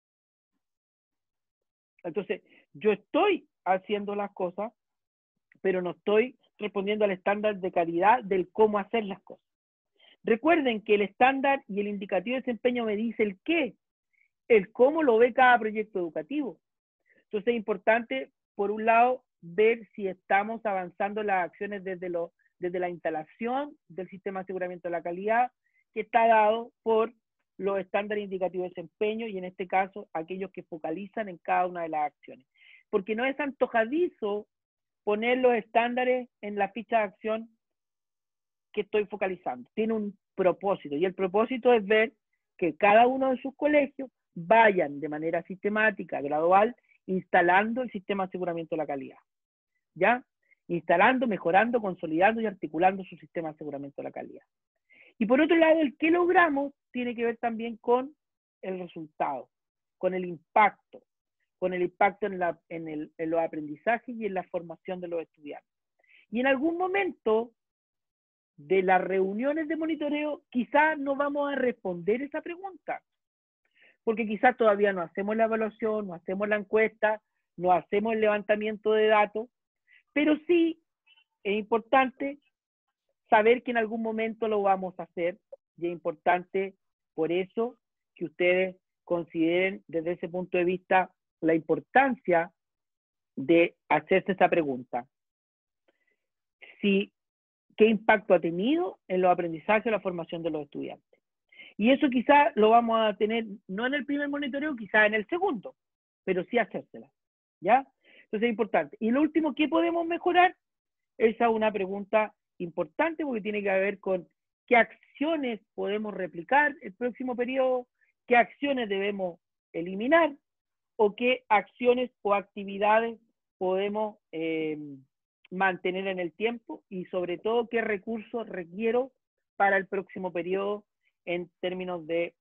Entonces, yo estoy haciendo las cosas, pero no estoy respondiendo al estándar de calidad del cómo hacer las cosas. Recuerden que el estándar y el indicativo de desempeño me dice el qué, el cómo lo ve cada proyecto educativo. Entonces es importante por un lado, ver si estamos avanzando las acciones desde la instalación del sistema de aseguramiento de la calidad, que está dado por los estándares indicativos de desempeño y en este caso aquellos que focalizan en cada una de las acciones. Porque no es antojadizo poner los estándares en la ficha de acción que estoy focalizando. Tiene un propósito y el propósito es ver que cada uno de sus colegios vayan de manera sistemática, gradual, instalando el sistema de aseguramiento de la calidad. ¿Ya? Instalando, mejorando, consolidando y articulando su sistema de aseguramiento de la calidad. Y por otro lado, el que logramos tiene que ver también con el resultado, con el impacto en los aprendizajes y en la formación de los estudiantes. Y en algún momento de las reuniones de monitoreo, quizás no vamos a responder esa pregunta, porque quizás todavía no hacemos la evaluación, no hacemos la encuesta, no hacemos el levantamiento de datos, pero sí es importante saber que en algún momento lo vamos a hacer y es importante por eso que ustedes consideren desde ese punto de vista la importancia de hacerse esta pregunta. ¿Qué impacto ha tenido en los aprendizajes y la formación de los estudiantes? Y eso quizás lo vamos a tener, no en el primer monitoreo, quizás en el segundo, pero sí hacérsela, ¿ya? Entonces es importante. Y lo último, ¿qué podemos mejorar? Esa es una pregunta importante porque tiene que ver con qué acciones podemos replicar el próximo periodo, qué acciones debemos eliminar o qué acciones o actividades podemos mantener en el tiempo y sobre todo qué recursos requiero para el próximo periodo en términos de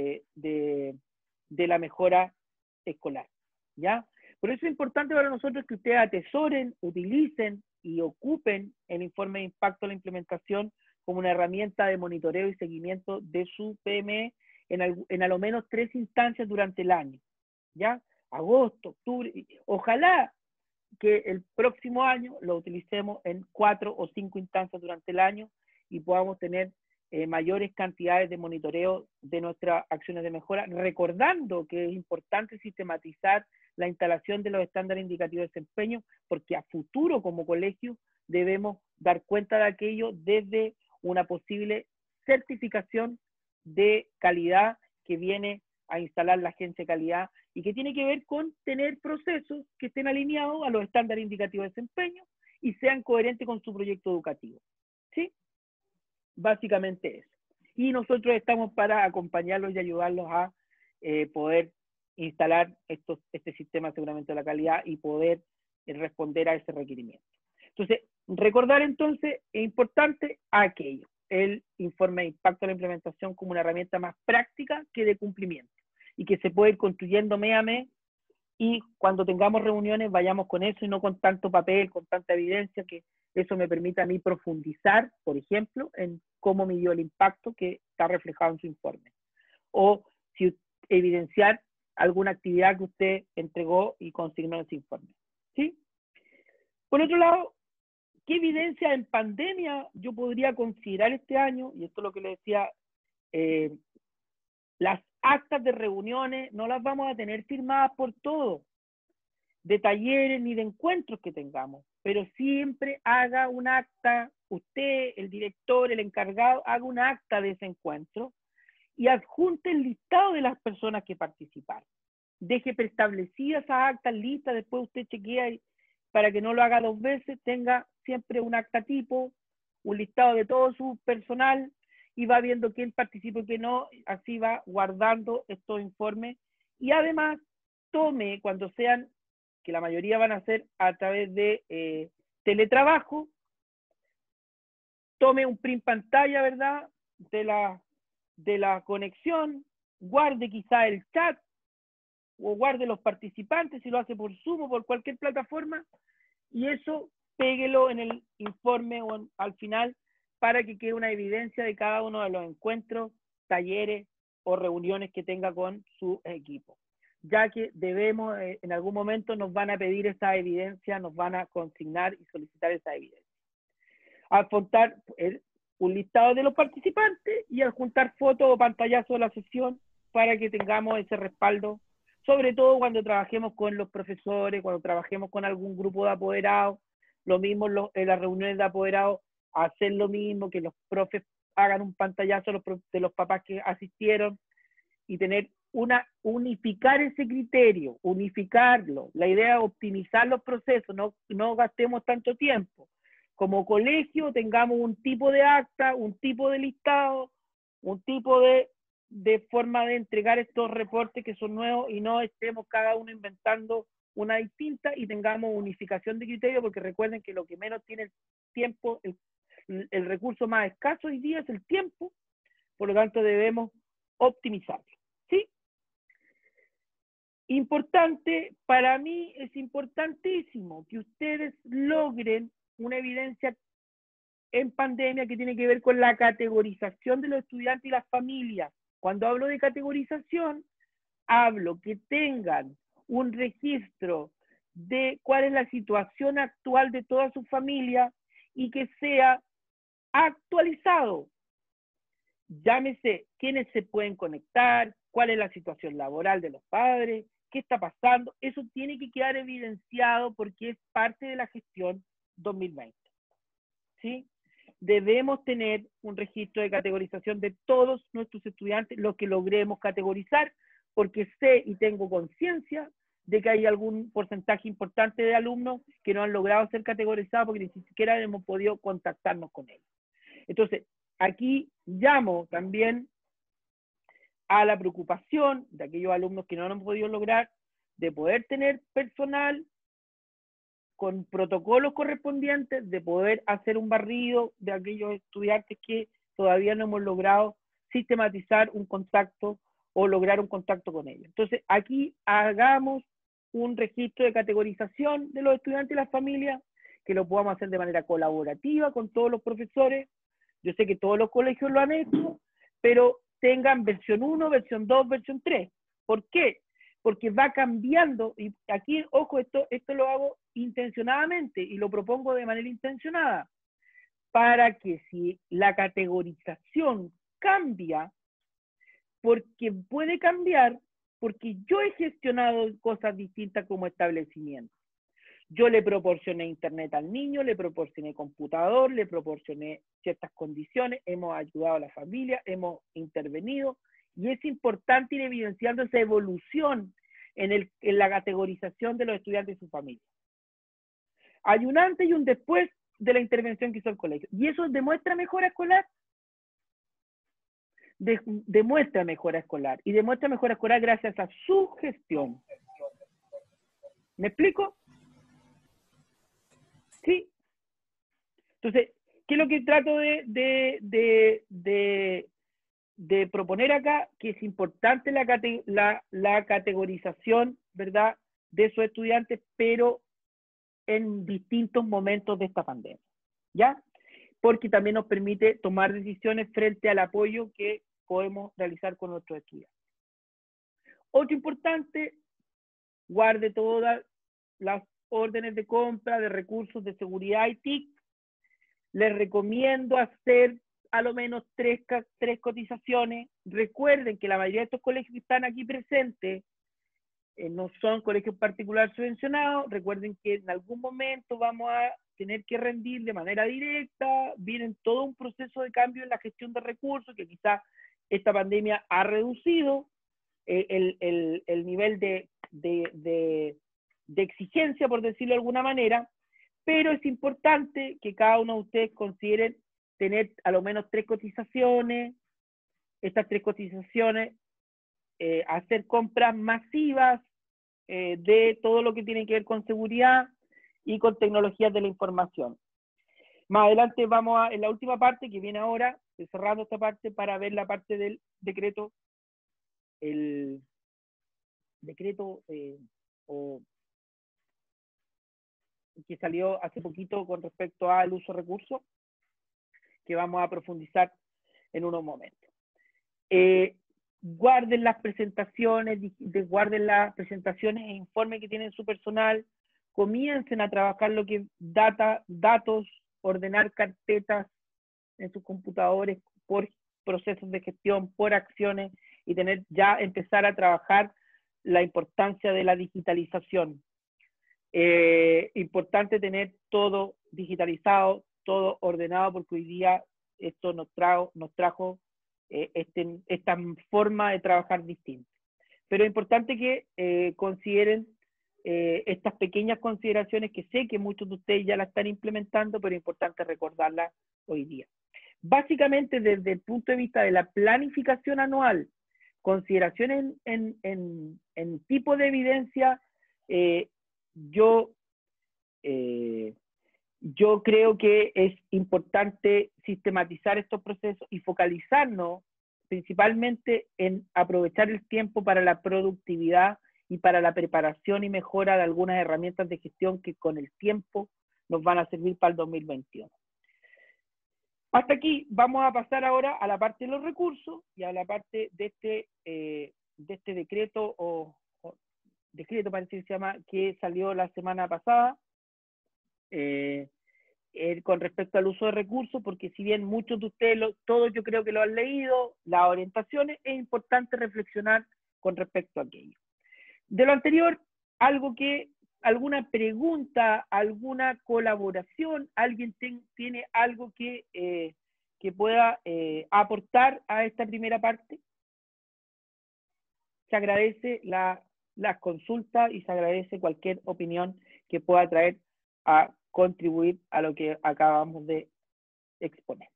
la mejora escolar, ¿ya? Por eso es importante para nosotros que ustedes atesoren, utilicen y ocupen el informe de impacto de la implementación como una herramienta de monitoreo y seguimiento de su PME en a lo menos 3 instancias durante el año, ¿ya? Agosto, octubre, ojalá que el próximo año lo utilicemos en 4 o 5 instancias durante el año y podamos tener mayores cantidades de monitoreo de nuestras acciones de mejora, recordando que es importante sistematizar la instalación de los estándares indicativos de desempeño, porque a futuro como colegio debemos dar cuenta de aquello desde una posible certificación de calidad que viene a instalar la agencia de calidad y que tiene que ver con tener procesos que estén alineados a los estándares indicativos de desempeño y sean coherentes con su proyecto educativo. ¿Sí? Básicamente eso. Y nosotros estamos para acompañarlos y ayudarlos a poder instalar este sistema de aseguramiento de la calidad y poder responder a ese requerimiento. Entonces, recordar entonces, es importante aquello, el informe de impacto de la implementación como una herramienta más práctica que de cumplimiento y que se puede ir construyendo mes a mes y cuando tengamos reuniones vayamos con eso y no con tanto papel, con tanta evidencia, que eso me permita a mí profundizar, por ejemplo, en cómo midió el impacto que está reflejado en su informe. O si evidenciar alguna actividad que usted entregó y consignó en ese informe. ¿Sí? Por otro lado, ¿qué evidencia en pandemia yo podría considerar este año? Y esto es lo que le decía, las actas de reuniones no las vamos a tener firmadas por todos, de talleres ni de encuentros que tengamos, pero siempre haga un acta, usted, el director, el encargado, haga un acta de ese encuentro y adjunte el listado de las personas que participaron. Deje preestablecidas esas actas listas, después usted chequea y, para que no lo haga 2 veces, tenga siempre un acta tipo, un listado de todo su personal y va viendo quién participó y quién no, así va guardando estos informes y además tome cuando sean, que la mayoría van a ser a través de teletrabajo, tome un print pantalla, ¿verdad?, de la conexión, guarde quizá el chat o guarde los participantes si lo hace por Zoom o por cualquier plataforma y eso péguelo en el informe o al final para que quede una evidencia de cada uno de los encuentros, talleres o reuniones que tenga con su equipo. Ya que debemos, en algún momento nos van a pedir esa evidencia, nos van a consignar y solicitar esa evidencia. Adjuntar un listado de los participantes y adjuntar fotos o pantallazos de la sesión para que tengamos ese respaldo, sobre todo cuando trabajemos con los profesores, cuando trabajemos con algún grupo de apoderados, lo mismo en las reuniones de apoderados, hacer lo mismo, que los profes hagan un pantallazo de los papás que asistieron y tener unificar ese criterio, unificarlo. La idea es optimizar los procesos, no gastemos tanto tiempo. Como colegio tengamos un tipo de acta, un tipo de listado, un tipo de forma de entregar estos reportes que son nuevos y no estemos cada uno inventando una distinta y tengamos unificación de criterio, porque recuerden que lo que menos tiene el tiempo, el recurso más escaso hoy día es el tiempo, por lo tanto debemos optimizarlo. ¿Sí? Importante, para mí es importantísimo que ustedes logren una evidencia en pandemia que tiene que ver con la categorización de los estudiantes y las familias. Cuando hablo de categorización, hablo que tengan un registro de cuál es la situación actual de toda su familia y que sea actualizado. Llámese quiénes se pueden conectar, cuál es la situación laboral de los padres, qué está pasando. Eso tiene que quedar evidenciado porque es parte de la gestión 2020. ¿Sí? Debemos tener un registro de categorización de todos nuestros estudiantes, los que logremos categorizar, porque sé y tengo conciencia de que hay algún porcentaje importante de alumnos que no han logrado ser categorizados porque ni siquiera hemos podido contactarnos con ellos. Entonces, aquí llamo también a la preocupación de aquellos alumnos que no lo han podido lograr, de poder tener personal con protocolos correspondientes, de poder hacer un barrido de aquellos estudiantes que todavía no hemos logrado sistematizar un contacto o lograr un contacto con ellos. Entonces, aquí hagamos un registro de categorización de los estudiantes y las familias, que lo podamos hacer de manera colaborativa con todos los profesores. Yo sé que todos los colegios lo han hecho, pero tengan versión 1, versión 2, versión 3. ¿Por qué? Porque va cambiando, y aquí, ojo, esto lo hago intencionadamente y lo propongo de manera intencionada, para que si la categorización cambia, porque puede cambiar, porque yo he gestionado cosas distintas como establecimiento. Yo le proporcioné internet al niño, le proporcioné computador, le proporcioné ciertas condiciones, hemos ayudado a la familia, hemos intervenido, y es importante ir evidenciando esa evolución en la categorización de los estudiantes y su familia. Hay un antes y un después de la intervención que hizo el colegio. ¿Y eso demuestra mejora escolar? Demuestra mejora escolar. Y demuestra mejora escolar gracias a su gestión. ¿Me explico? Sí. Entonces, ¿qué es lo que trato de proponer acá? Que es importante la categorización, ¿verdad?, de esos estudiantes, pero en distintos momentos de esta pandemia, ¿ya? Porque también nos permite tomar decisiones frente al apoyo que podemos realizar con nuestros estudiantes. Otro importante, guarde todas las órdenes de compra de recursos de seguridad y TIC. Les recomiendo hacer a lo menos tres cotizaciones. Recuerden que la mayoría de estos colegios que están aquí presentes no son colegios particulares subvencionados. Recuerden que en algún momento vamos a tener que rendir de manera directa. Viene todo un proceso de cambio en la gestión de recursos que quizás esta pandemia ha reducido el nivel de exigencia, por decirlo de alguna manera, pero es importante que cada uno de ustedes consideren tener a lo menos 3 cotizaciones, estas 3 cotizaciones, hacer compras masivas de todo lo que tiene que ver con seguridad y con tecnologías de la información. Más adelante vamos en la última parte que viene ahora, cerrando esta parte para ver la parte del decreto, el decreto que salió hace poquito con respecto al uso de recursos, que vamos a profundizar en unos momentos. Guarden las presentaciones, e informes que tienen su personal, comiencen a trabajar lo que es datos, ordenar carpetas en sus computadores por procesos de gestión, por acciones, y empezar a trabajar la importancia de la digitalización. Importante tener todo digitalizado, todo ordenado, porque hoy día esto nos trajo esta forma de trabajar distinta. Pero es importante que consideren estas pequeñas consideraciones que sé que muchos de ustedes ya la están implementando, pero es importante recordarlas hoy día. Básicamente, desde el punto de vista de la planificación anual, consideraciones en tipo de evidencia, yo creo que es importante sistematizar estos procesos y focalizarnos principalmente en aprovechar el tiempo para la productividad y para la preparación y mejora de algunas herramientas de gestión que con el tiempo nos van a servir para el 2021. Hasta aquí vamos a pasar ahora a la parte de los recursos y a la parte de este decreto, decreto parece que se llama, que salió la semana pasada, con respecto al uso de recursos, porque si bien muchos de ustedes, todos yo creo que lo han leído, las orientaciones, es importante reflexionar con respecto a aquello. De lo anterior, alguna pregunta, alguna colaboración, alguien tiene algo que pueda aportar a esta primera parte. Se agradece las consultas y se agradece cualquier opinión que pueda traer a contribuir a lo que acabamos de exponer.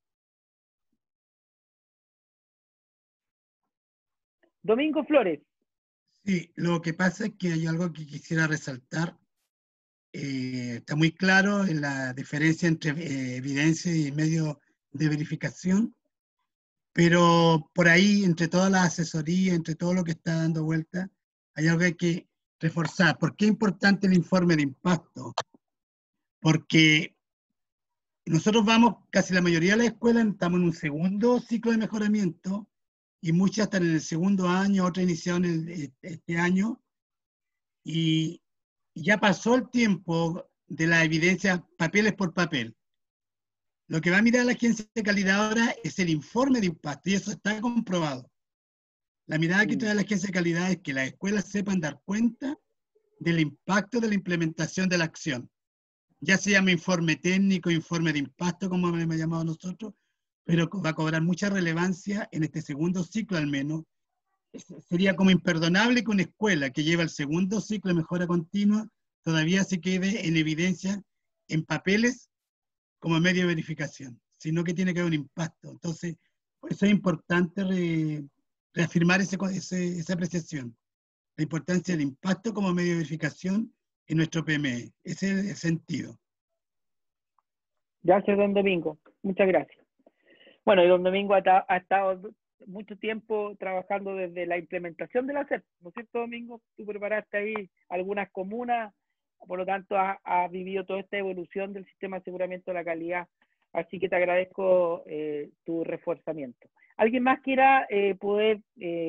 Domingo Flores. Sí, lo que pasa es que hay algo que quisiera resaltar. Está muy claro en la diferencia entre evidencia y medio de verificación, pero por ahí, entre toda la asesoría, entre todo lo que está dando vuelta, hay algo que hay que reforzar. ¿Por qué es importante el informe de impacto? Porque nosotros vamos, casi la mayoría de las escuelas, estamos en un segundo ciclo de mejoramiento, y muchas están en el segundo año, otras iniciaron este año, y ya pasó el tiempo de la evidencia papeles por papel. Lo que va a mirar la agencia de calidad ahora es el informe de impacto, y eso está comprobado. La mirada que trae la agencia de calidad es que las escuelas sepan dar cuenta del impacto de la implementación de la acción. Ya se llama informe técnico, informe de impacto, como hemos llamado nosotros, pero va a cobrar mucha relevancia en este segundo ciclo al menos. Sería como imperdonable que una escuela que lleva el segundo ciclo de mejora continua todavía se quede en evidencia en papeles como medio de verificación, sino que tiene que haber un impacto. Entonces, por eso es importante reafirmar esa apreciación, la importancia del impacto como medio de verificación en nuestro PME. Ese es el sentido. Gracias, don Domingo. Muchas gracias. Bueno, y don Domingo ha estado mucho tiempo trabajando desde la implementación de la SEP, ¿no es cierto, Domingo? Tú preparaste ahí algunas comunas, por lo tanto has vivido toda esta evolución del sistema de aseguramiento de la calidad, así que te agradezco tu reforzamiento. ¿Alguien más quiera poder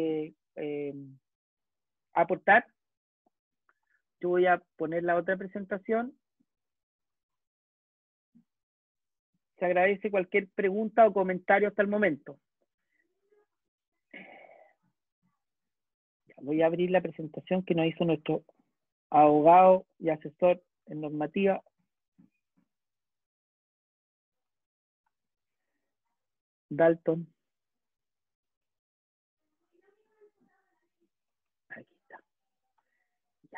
aportar? Yo voy a poner la otra presentación. Se agradece cualquier pregunta o comentario hasta el momento. Voy a abrir la presentación que nos hizo nuestro abogado y asesor en normativa. Dalton. Aquí está. Ya.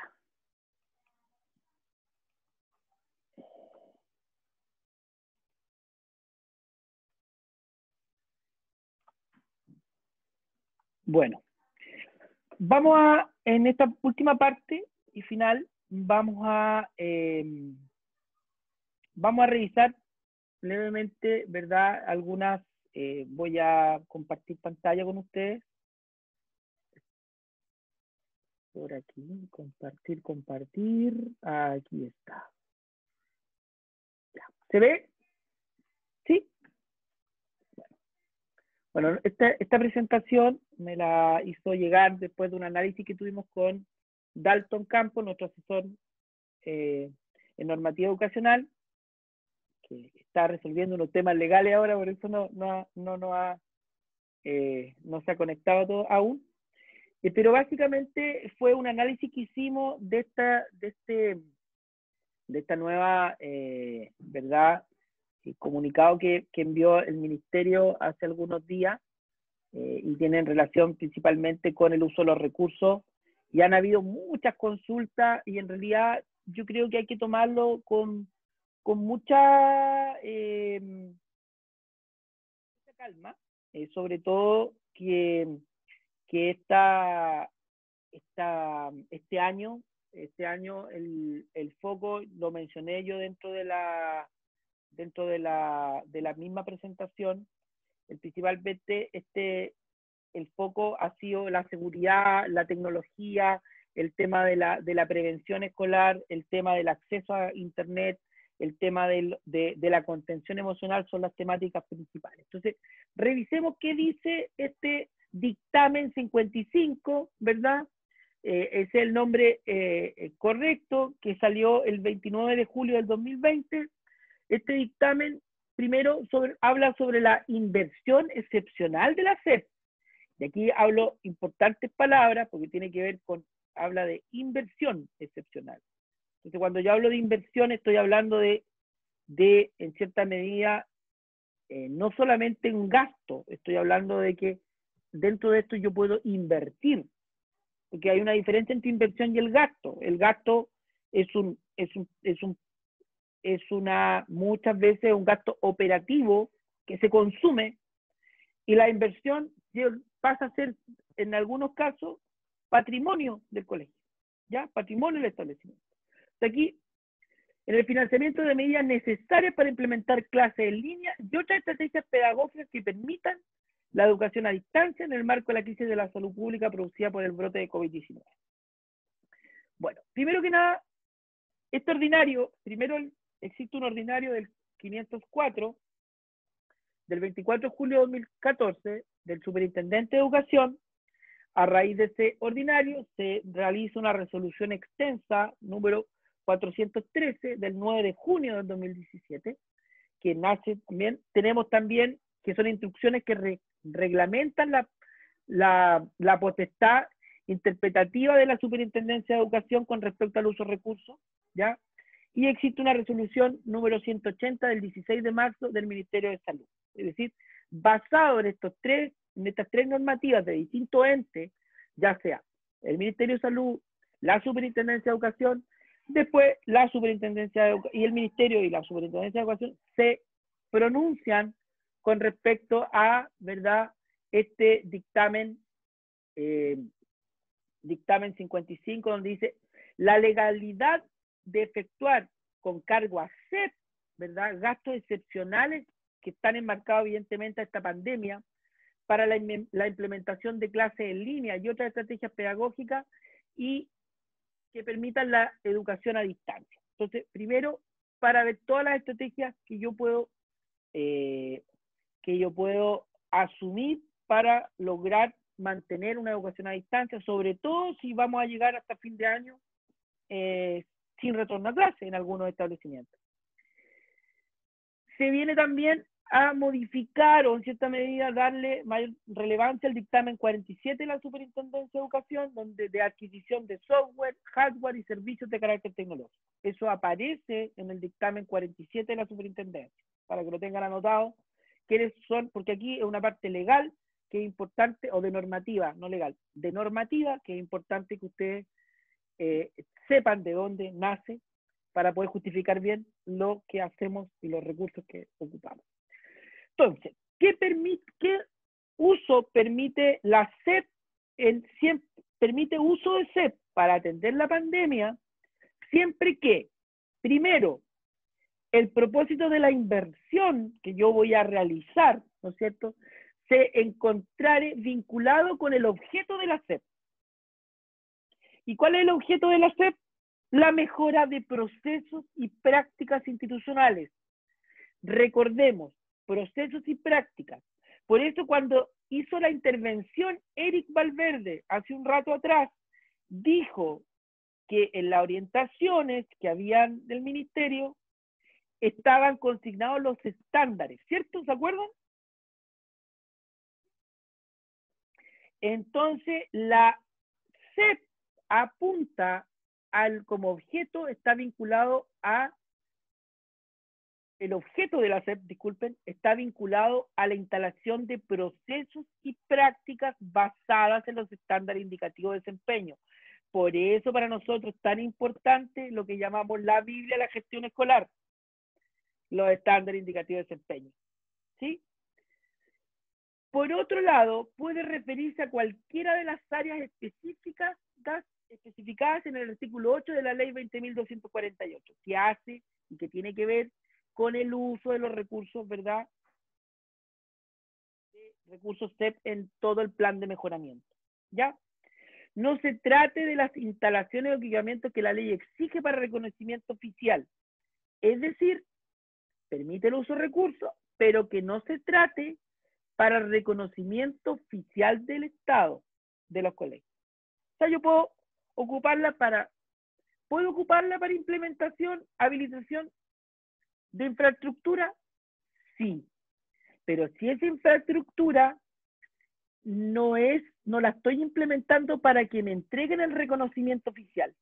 Bueno. Vamos en esta última parte y final, vamos a revisar levemente, ¿verdad? Algunas, voy a compartir pantalla con ustedes. Por aquí, compartir, aquí está. Ya. ¿Se ve? ¿Sí? Bueno, esta presentación me la hizo llegar después de un análisis que tuvimos con Dalton Campos, nuestro asesor en normativa educacional, que está resolviendo unos temas legales ahora, por eso no se ha conectado todo aún. Pero básicamente fue un análisis que hicimos de esta nueva, ¿verdad? Comunicado que envió el Ministerio hace algunos días, y tienen relación principalmente con el uso de los recursos, y han habido muchas consultas, y en realidad yo creo que hay que tomarlo con mucha calma, sobre todo que este año el foco, lo mencioné yo dentro de la misma presentación, principalmente el foco ha sido la seguridad, la tecnología, el tema de la prevención escolar, el tema del acceso a Internet, el tema de la contención emocional son las temáticas principales. Entonces, revisemos qué dice este dictamen 55, ¿verdad? Es el nombre correcto, que salió el 29 de julio del 2020. Este dictamen, primero, habla sobre la inversión excepcional de la SEP. Y aquí hablo importantes palabras, porque tiene que ver habla de inversión excepcional. Entonces, cuando yo hablo de inversión, estoy hablando de en cierta medida, no solamente un gasto, estoy hablando de que dentro de esto yo puedo invertir, porque hay una diferencia entre inversión y el gasto. El gasto es muchas veces un gasto operativo que se consume, y la inversión pasa a ser, en algunos casos, patrimonio del colegio, ¿ya? Patrimonio del establecimiento. Aquí, en el financiamiento de medidas necesarias para implementar clases en línea y otras estrategias pedagógicas que permitan la educación a distancia en el marco de la crisis de la salud pública producida por el brote de COVID-19. Bueno, primero que nada, existe un ordinario del 504, del 24 de julio de 2014, del Superintendente de Educación. A raíz de ese ordinario se realiza una resolución extensa, número 413, del 9 de junio del 2017, que nace también, tenemos también, que son instrucciones que reglamentan la potestad interpretativa de la Superintendencia de Educación con respecto al uso de recursos, ¿ya? Y existe una resolución número 180 del 16 de marzo del Ministerio de Salud. Es decir, basado en estas tres normativas de distintos entes, ya sea el Ministerio de Salud, la Superintendencia de Educación, después la Superintendencia y el Ministerio y la Superintendencia de Educación se pronuncian con respecto a, ¿verdad?, este dictamen 55, donde dice la legalidad de efectuar con cargo a SEP, ¿verdad?, gastos excepcionales que están enmarcados evidentemente a esta pandemia para la implementación de clases en línea y otras estrategias pedagógicas y que permitan la educación a distancia. Entonces, primero, para ver todas las estrategias que yo puedo asumir para lograr mantener una educación a distancia, sobre todo si vamos a llegar hasta fin de año sin retorno a clase en algunos establecimientos. Se viene también a modificar o en cierta medida darle mayor relevancia al dictamen 47 de la Superintendencia de Educación, donde de adquisición de software, hardware y servicios de carácter tecnológico. Eso aparece en el dictamen 47 de la Superintendencia, para que lo tengan anotado, quiénes son, porque aquí es una parte legal que es importante, o de normativa, no legal, de normativa, que es importante que ustedes sepan de dónde nace para poder justificar bien lo que hacemos y los recursos que ocupamos. Entonces, ¿qué uso permite la SEP? Permite uso de SEP para atender la pandemia, siempre que, primero, el propósito de la inversión que yo voy a realizar, ¿no es cierto?, se encontrare vinculado con el objeto de la SEP. ¿Y cuál es el objeto de la SEP? La mejora de procesos y prácticas institucionales. Recordemos, procesos y prácticas. Por eso cuando hizo la intervención Eric Valverde hace un rato atrás, dijo que en las orientaciones que habían del ministerio estaban consignados los estándares, ¿cierto? ¿Se acuerdan? Entonces, la SEP apunta como objeto, está vinculado a, el objeto de la SEP, disculpen, está vinculado a la instalación de procesos y prácticas basadas en los estándares indicativos de desempeño. Por eso para nosotros es tan importante lo que llamamos la Biblia de la gestión escolar, los estándares indicativos de desempeño. ¿Sí? Por otro lado, puede referirse a cualquiera de las áreas especificadas en el artículo 8 de la ley 20.248, que hace y que tiene que ver con el uso de los recursos, ¿verdad? Recursos SEP en todo el plan de mejoramiento. ¿Ya? No se trate de las instalaciones o equipamientos que la ley exige para reconocimiento oficial. Es decir, permite el uso de recursos, pero que no se trate para reconocimiento oficial del Estado de los colegios. O sea, yo puedo ocuparla para implementación, habilitación de infraestructura, sí. Pero si esa infraestructura no la estoy implementando para que me entreguen el reconocimiento oficial.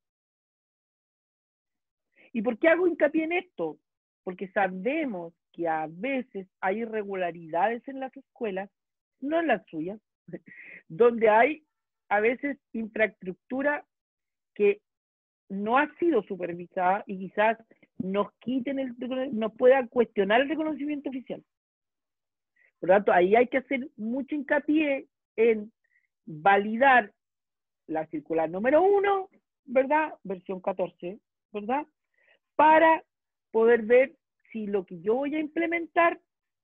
¿Y por qué hago hincapié en esto? Porque sabemos que a veces hay irregularidades en las escuelas, no en las suyas, donde hay a veces infraestructura que no ha sido supervisada y quizás nos puedan cuestionar el reconocimiento oficial. Por lo tanto, ahí hay que hacer mucho hincapié en validar la circular número 1, ¿verdad? Versión 14, ¿verdad? Para poder ver si lo que yo voy a implementar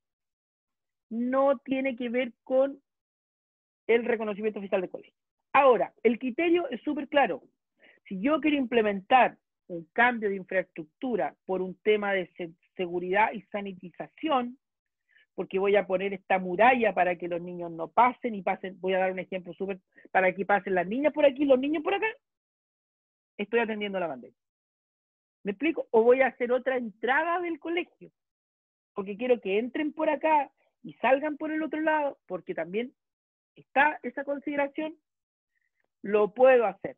no tiene que ver con el reconocimiento oficial de colegio. Ahora, el criterio es súper claro. Si yo quiero implementar un cambio de infraestructura por un tema de seguridad y sanitización, porque voy a poner esta muralla para que los niños no pasen y pasen, voy a dar un ejemplo súper, para que pasen las niñas por aquí, los niños por acá, estoy atendiendo la pandemia. ¿Me explico? O voy a hacer otra entrada del colegio, porque quiero que entren por acá y salgan por el otro lado, porque también está esa consideración, lo puedo hacer.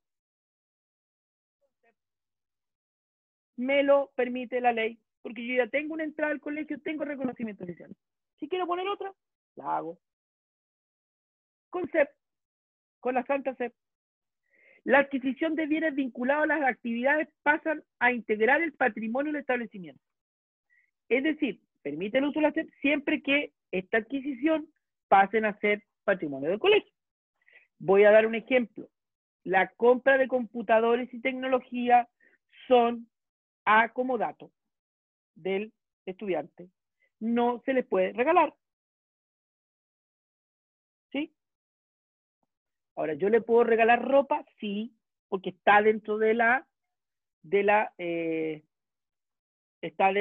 Me lo permite la ley, porque yo ya tengo una entrada al colegio, tengo reconocimiento oficial. Si quiero poner otra, la hago. Con SEP, con la Santa SEP. La adquisición de bienes vinculados a las actividades pasan a integrar el patrimonio del establecimiento. Es decir, permite el uso de la SEP siempre que esta adquisición pasen a ser patrimonio del colegio. Voy a dar un ejemplo. La compra de computadores y tecnología son a comodato del estudiante. No se les puede regalar. ¿Sí? Ahora, ¿yo le puedo regalar ropa? Sí, porque está dentro está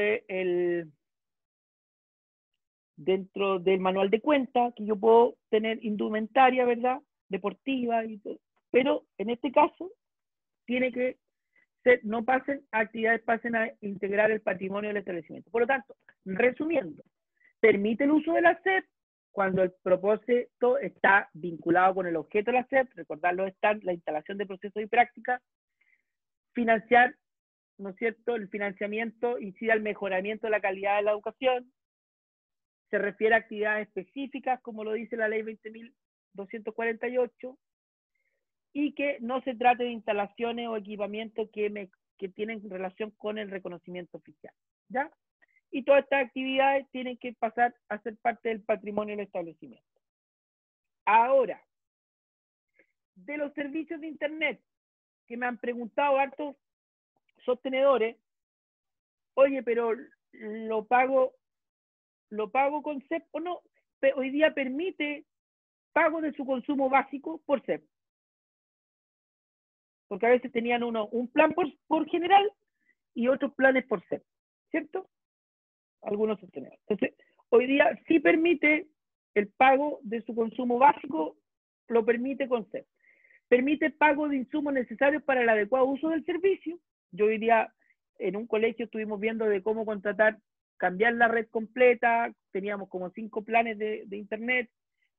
dentro del manual de cuentas, que yo puedo tener indumentaria, ¿verdad? Deportiva y todo. Pero en este caso, tiene que no pasen actividades, pasen a integrar el patrimonio del establecimiento. Por lo tanto, resumiendo, permite el uso de la SEP cuando el propósito está vinculado con el objeto de la SEP, recordarlo está la instalación de procesos y prácticas, financiar, ¿no es cierto?, el financiamiento incide al mejoramiento de la calidad de la educación, se refiere a actividades específicas, como lo dice la ley 20.248, y que no se trate de instalaciones o equipamientos que tienen relación con el reconocimiento oficial, ¿ya? Y todas estas actividades tienen que pasar a ser parte del patrimonio del establecimiento. Ahora, de los servicios de Internet, que me han preguntado hartos sostenedores, oye, pero ¿lo pago con SEP o no? Hoy día permite pago de su consumo básico por SEP. Porque a veces tenían un plan por general y otros planes por SEP, ¿cierto? Algunos sostenedores. Entonces, hoy día sí permite el pago de su consumo básico, lo permite con SEP. Permite pago de insumos necesarios para el adecuado uso del servicio. Yo hoy día en un colegio estuvimos viendo de cómo cambiar la red completa, teníamos como 5 planes de Internet,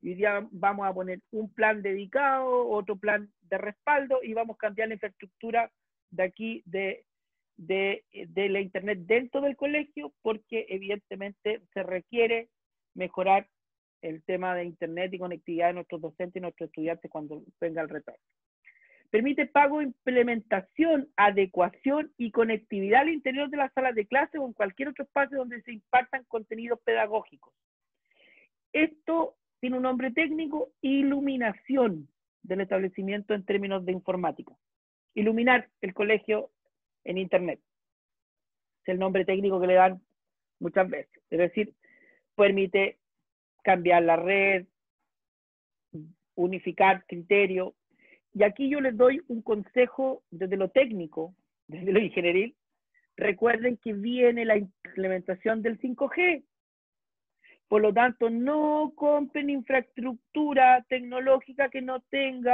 Y hoy día vamos a poner un plan dedicado, otro plan de respaldo, y vamos a cambiar la infraestructura de aquí, de la Internet dentro del colegio, porque evidentemente se requiere mejorar el tema de Internet y conectividad de nuestros docentes y nuestros estudiantes cuando venga el retorno. Permite pago, implementación, adecuación y conectividad al interior de las salas de clase o en cualquier otro espacio donde se impartan contenidos pedagógicos. Esto tiene un nombre técnico: iluminación del establecimiento en términos de informática. Iluminar el colegio en Internet. Es el nombre técnico que le dan muchas veces. Es decir, permite cambiar la red, unificar criterios. Y aquí yo les doy un consejo desde lo técnico, desde lo ingenieril. Recuerden que viene la implementación del 5G. Por lo tanto, no compren infraestructura tecnológica que no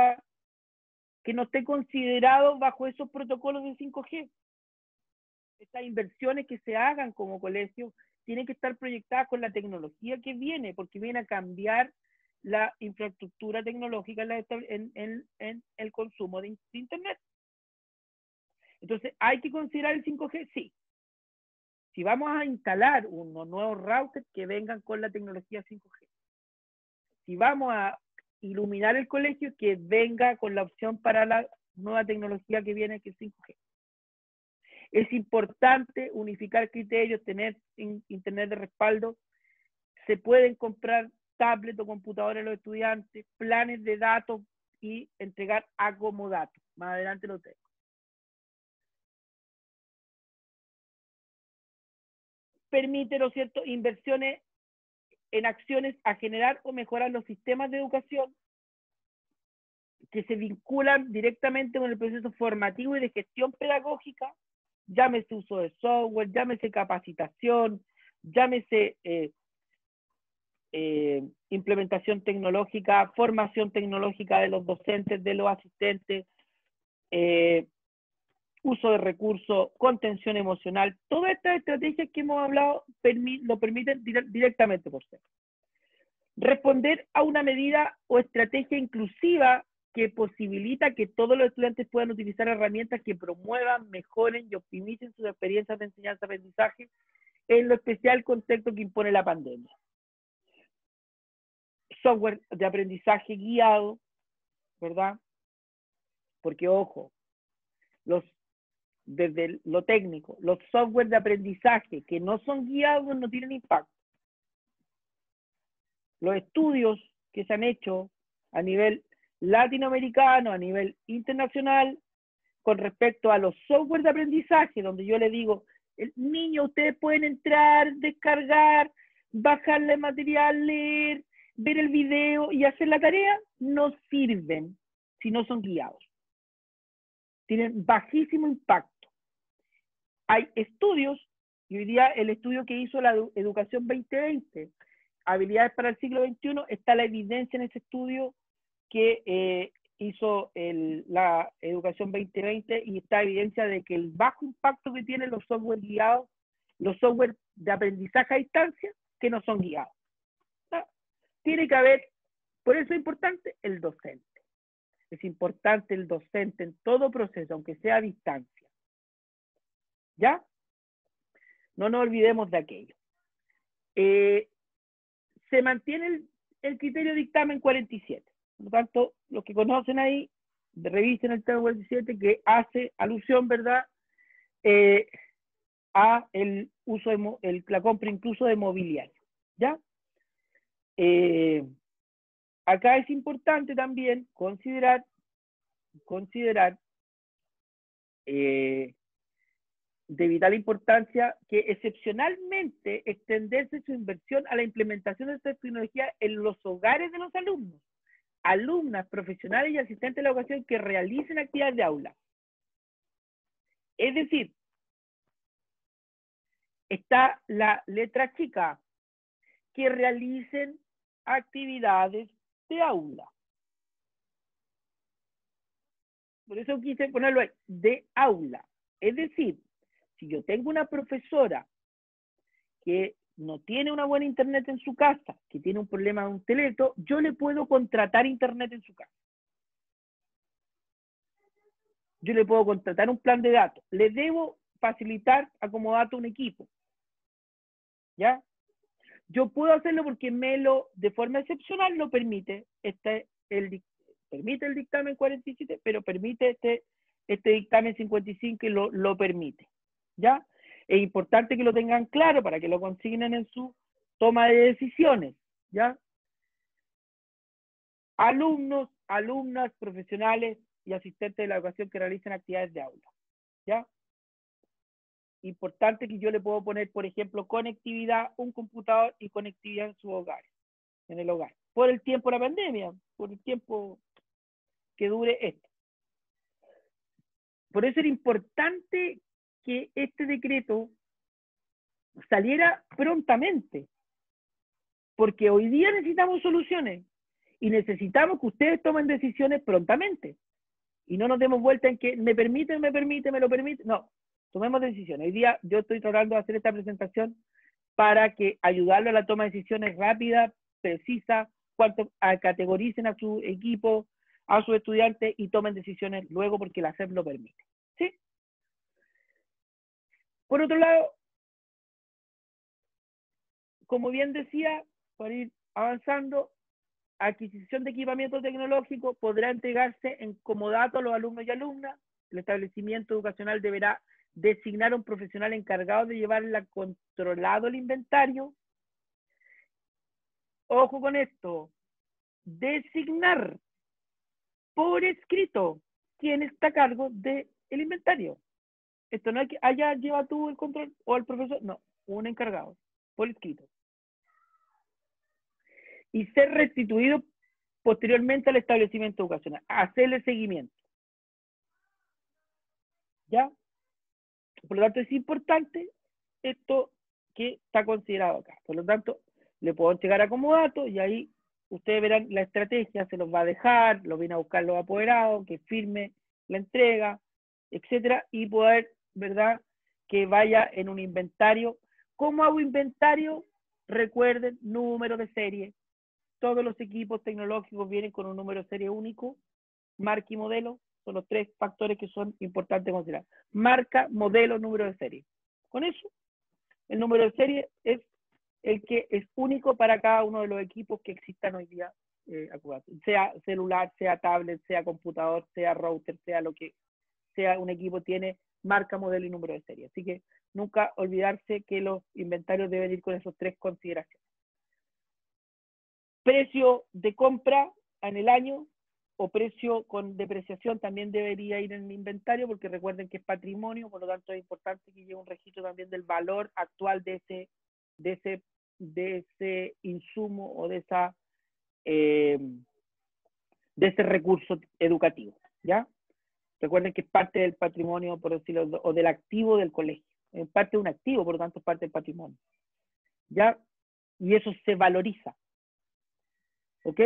esté considerado bajo esos protocolos de 5G. Estas inversiones que se hagan como colegio tienen que estar proyectadas con la tecnología que viene, porque viene a cambiar la infraestructura tecnológica en el consumo de Internet. Entonces, ¿hay que considerar el 5G? Sí. Si vamos a instalar unos nuevos routers que vengan con la tecnología 5G. Si vamos a iluminar el colegio, que venga con la opción para la nueva tecnología que viene, que es 5G. Es importante unificar criterios, tener Internet de respaldo. Se pueden comprar tablets o computadores a los estudiantes, planes de datos y entregar acomodatos. Más adelante lo tengo. Permite, ¿no es cierto?, inversiones en acciones a generar o mejorar los sistemas de educación que se vinculan directamente con el proceso formativo y de gestión pedagógica, llámese uso de software, llámese capacitación, llámese implementación tecnológica, formación tecnológica de los docentes, de los asistentes, uso de recursos, contención emocional. Todas estas estrategias que hemos hablado lo permiten directamente por ser. Responder a una medida o estrategia inclusiva que posibilita que todos los estudiantes puedan utilizar herramientas que promuevan, mejoren y optimicen sus experiencias de enseñanza-aprendizaje, en lo especial contexto que impone la pandemia. Software de aprendizaje guiado, ¿verdad? Porque, ojo, desde lo técnico, los software de aprendizaje que no son guiados no tienen impacto. Los estudios que se han hecho a nivel latinoamericano, a nivel internacional, con respecto a los software de aprendizaje, donde yo le digo, el niño, ustedes pueden entrar, descargar, bajarle material, leer, ver el video y hacer la tarea, no sirven si no son guiados. Tienen bajísimo impacto. Hay estudios, y hoy día el estudio que hizo la Educación 2020, Habilidades para el siglo XXI, está la evidencia en ese estudio que hizo la Educación 2020, y está evidencia de que el bajo impacto que tienen los software guiados, los software de aprendizaje a distancia, que no son guiados. ¿No? Tiene que haber, por eso es importante el docente. Es importante el docente en todo proceso, aunque sea a distancia. ¿Ya? No nos olvidemos de aquello. Se mantiene el criterio dictamen 47. Por lo tanto, los que conocen ahí, revisen el tema 47, que hace alusión, ¿verdad?, a el uso de la compra incluso de mobiliario. ¿Ya? Acá es importante también considerar de vital importancia que excepcionalmente extenderse su inversión a la implementación de esta tecnología en los hogares de los alumnos, alumnas, profesionales y asistentes de la educación que realicen actividades de aula. Es decir, está la letra chica, que realicen actividades de aula. Por eso quise ponerlo ahí, de aula. Es decir, si yo tengo una profesora que no tiene una buena internet en su casa, que tiene un problema de un teleto, yo le puedo contratar internet en su casa. Yo le puedo contratar un plan de datos. Le debo facilitar como dato un equipo. ¿Ya? Yo puedo hacerlo porque de forma excepcional lo permite. Permite el dictamen 47, pero permite este dictamen 55 y lo permite. ¿Ya? Es importante que lo tengan claro para que lo consignen en su toma de decisiones. ¿Ya? Alumnos, alumnas, profesionales y asistentes de la educación que realicen actividades de aula. ¿Ya? Importante que yo le puedo poner, por ejemplo, conectividad, un computador y conectividad en su hogar, en el hogar. Por el tiempo de la pandemia, por el tiempo que dure esto. Por eso era importante que este decreto saliera prontamente, porque hoy día necesitamos soluciones y necesitamos que ustedes tomen decisiones prontamente y no nos demos vuelta en que me lo permite. No, tomemos decisiones. Hoy día yo estoy tratando de hacer esta presentación para que ayudarlo a la toma de decisiones rápida, precisa, categoricen a su equipo, a sus estudiantes y tomen decisiones luego porque la SEP lo permite. ¿Sí? Por otro lado, como bien decía, para ir avanzando, adquisición de equipamiento tecnológico podrá entregarse en comodato a los alumnos y alumnas. El establecimiento educacional deberá designar a un profesional encargado de llevar controlado el inventario. Ojo con esto, designar por escrito quién está a cargo del inventario. Esto no es que lleva tú el control o el profesor, no, un encargado, por escrito. Y ser restituido posteriormente al establecimiento educacional, hacerle seguimiento. ¿Ya? Por lo tanto, es importante esto que está considerado acá. Por lo tanto, le puedo entregar a como dato y ahí ustedes verán la estrategia, se los va a dejar, lo vienen a buscar los apoderados, que firme la entrega, etcétera, y poder, ¿verdad?, que vaya en un inventario. ¿Cómo hago inventario? Recuerden, número de serie. Todos los equipos tecnológicos vienen con un número de serie único, marca y modelo. Son los tres factores que son importantes considerar. Marca, modelo, número de serie. Con eso, el número de serie es el que es único para cada uno de los equipos que existan hoy día, sea celular, sea tablet, sea computador, sea router, sea lo que sea un equipo, tiene marca, modelo y número de serie. Así que nunca olvidarse que los inventarios deben ir con esas tres consideraciones. Precio de compra en el año o precio con depreciación también debería ir en el inventario, porque recuerden que es patrimonio, por lo tanto es importante que lleve un registro también del valor actual de ese insumo o de ese recurso educativo, ¿ya? Recuerden que es parte del patrimonio, por decirlo, o del activo del colegio. Es parte de un activo, por lo tanto es parte del patrimonio, ¿ya? Y eso se valoriza. ¿Ok?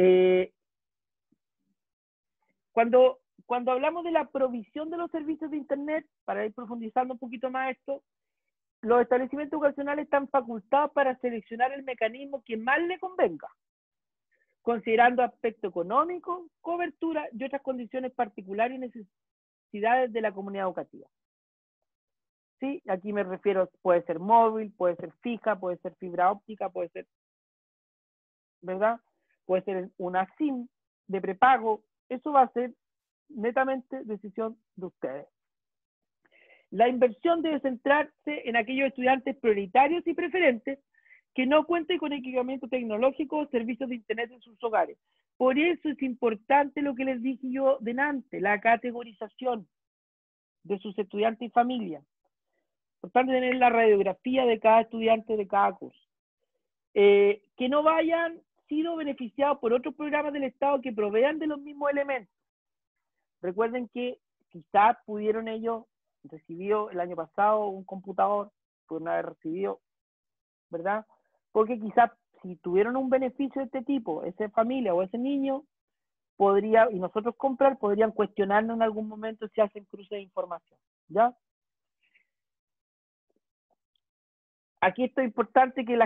Cuando hablamos de la provisión de los servicios de Internet, para ir profundizando un poquito más esto, los establecimientos educacionales están facultados para seleccionar el mecanismo que más le convenga, considerando aspecto económico, cobertura y otras condiciones particulares y necesidades de la comunidad educativa. ¿Sí? Aquí me refiero, puede ser móvil, puede ser fija, puede ser fibra óptica, puede ser, ¿verdad?, puede ser una SIM de prepago. Eso va a ser netamente decisión de ustedes. La inversión debe centrarse en aquellos estudiantes prioritarios y preferentes que no cuenten con equipamiento tecnológico o servicios de Internet en sus hogares. Por eso es importante lo que les dije yo delante, la categorización de sus estudiantes y familias. Importante tener la radiografía de cada estudiante de cada curso. Que no hayan sido beneficiados por otros programas del Estado que provean de los mismos elementos. Recuerden que quizás pudieron ellos recibido el año pasado un computador, pudieron haber recibido, ¿verdad? Porque quizás si tuvieron un beneficio de este tipo, esa familia o ese niño, podría, y nosotros comprar, podrían cuestionarnos en algún momento si hacen cruce de información, ¿ya? aquí esto es importante que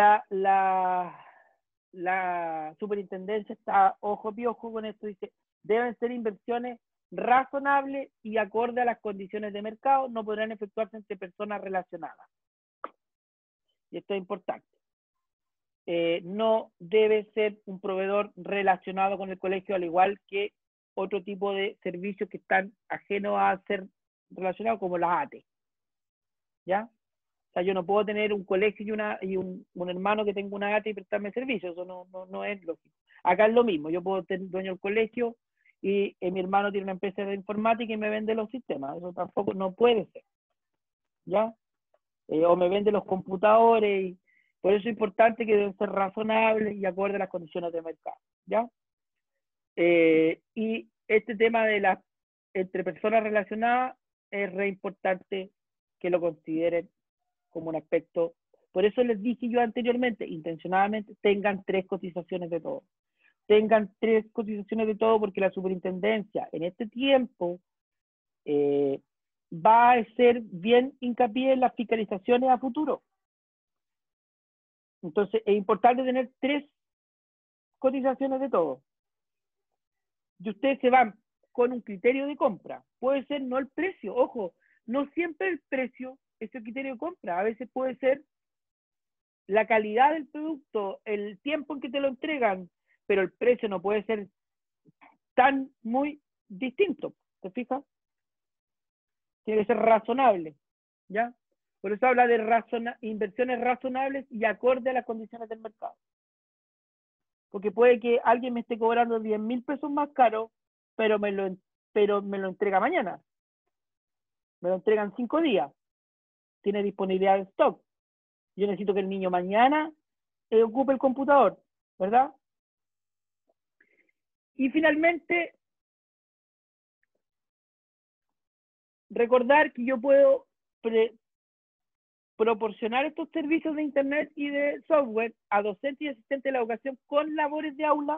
la superintendencia está ojo piojo con esto, dice, deben ser inversiones razonables y acorde a las condiciones de mercado, no podrán efectuarse entre personas relacionadas. Y esto es importante. No debe ser un proveedor relacionado con el colegio, al igual que otro tipo de servicios que están ajenos a ser relacionados, como las ATE. ¿Ya? O sea, yo no puedo tener un colegio y un hermano que tenga una ATE y prestarme servicios, eso no es lógico. Acá es lo mismo, yo puedo ser dueño del colegio y mi hermano tiene una empresa de informática y me vende los sistemas, eso tampoco no puede ser. ¿Ya? O me vende los computadores, y por eso es importante que deben ser razonables y acorde a las condiciones de mercado. ¿Ya? Y este tema de entre personas relacionadas es re importante que lo consideren como un aspecto. Por eso les dije yo anteriormente, intencionadamente, tengan 3 cotizaciones de todo. Tengan 3 cotizaciones de todo, porque la superintendencia en este tiempo va a hacer bien hincapié en las fiscalizaciones a futuro. Entonces es importante tener 3 cotizaciones de todo. Y ustedes se van con un criterio de compra. Puede ser no el precio, ojo, no siempre el precio es el criterio de compra. A veces puede ser la calidad del producto, el tiempo en que te lo entregan, pero el precio no puede ser tan muy distinto. ¿Te fijas? Tiene que ser razonable. ¿Ya? Por eso habla de inversiones razonables y acorde a las condiciones del mercado. Porque puede que alguien me esté cobrando 10.000 pesos más caro, pero me lo entrega mañana. Me lo entregan 5 días. Tiene disponibilidad de stock. Yo necesito que el niño mañana ocupe el computador, ¿verdad? Y finalmente, recordar que yo puedo proporcionar estos servicios de internet y de software a docentes y asistentes de la educación con labores de aula.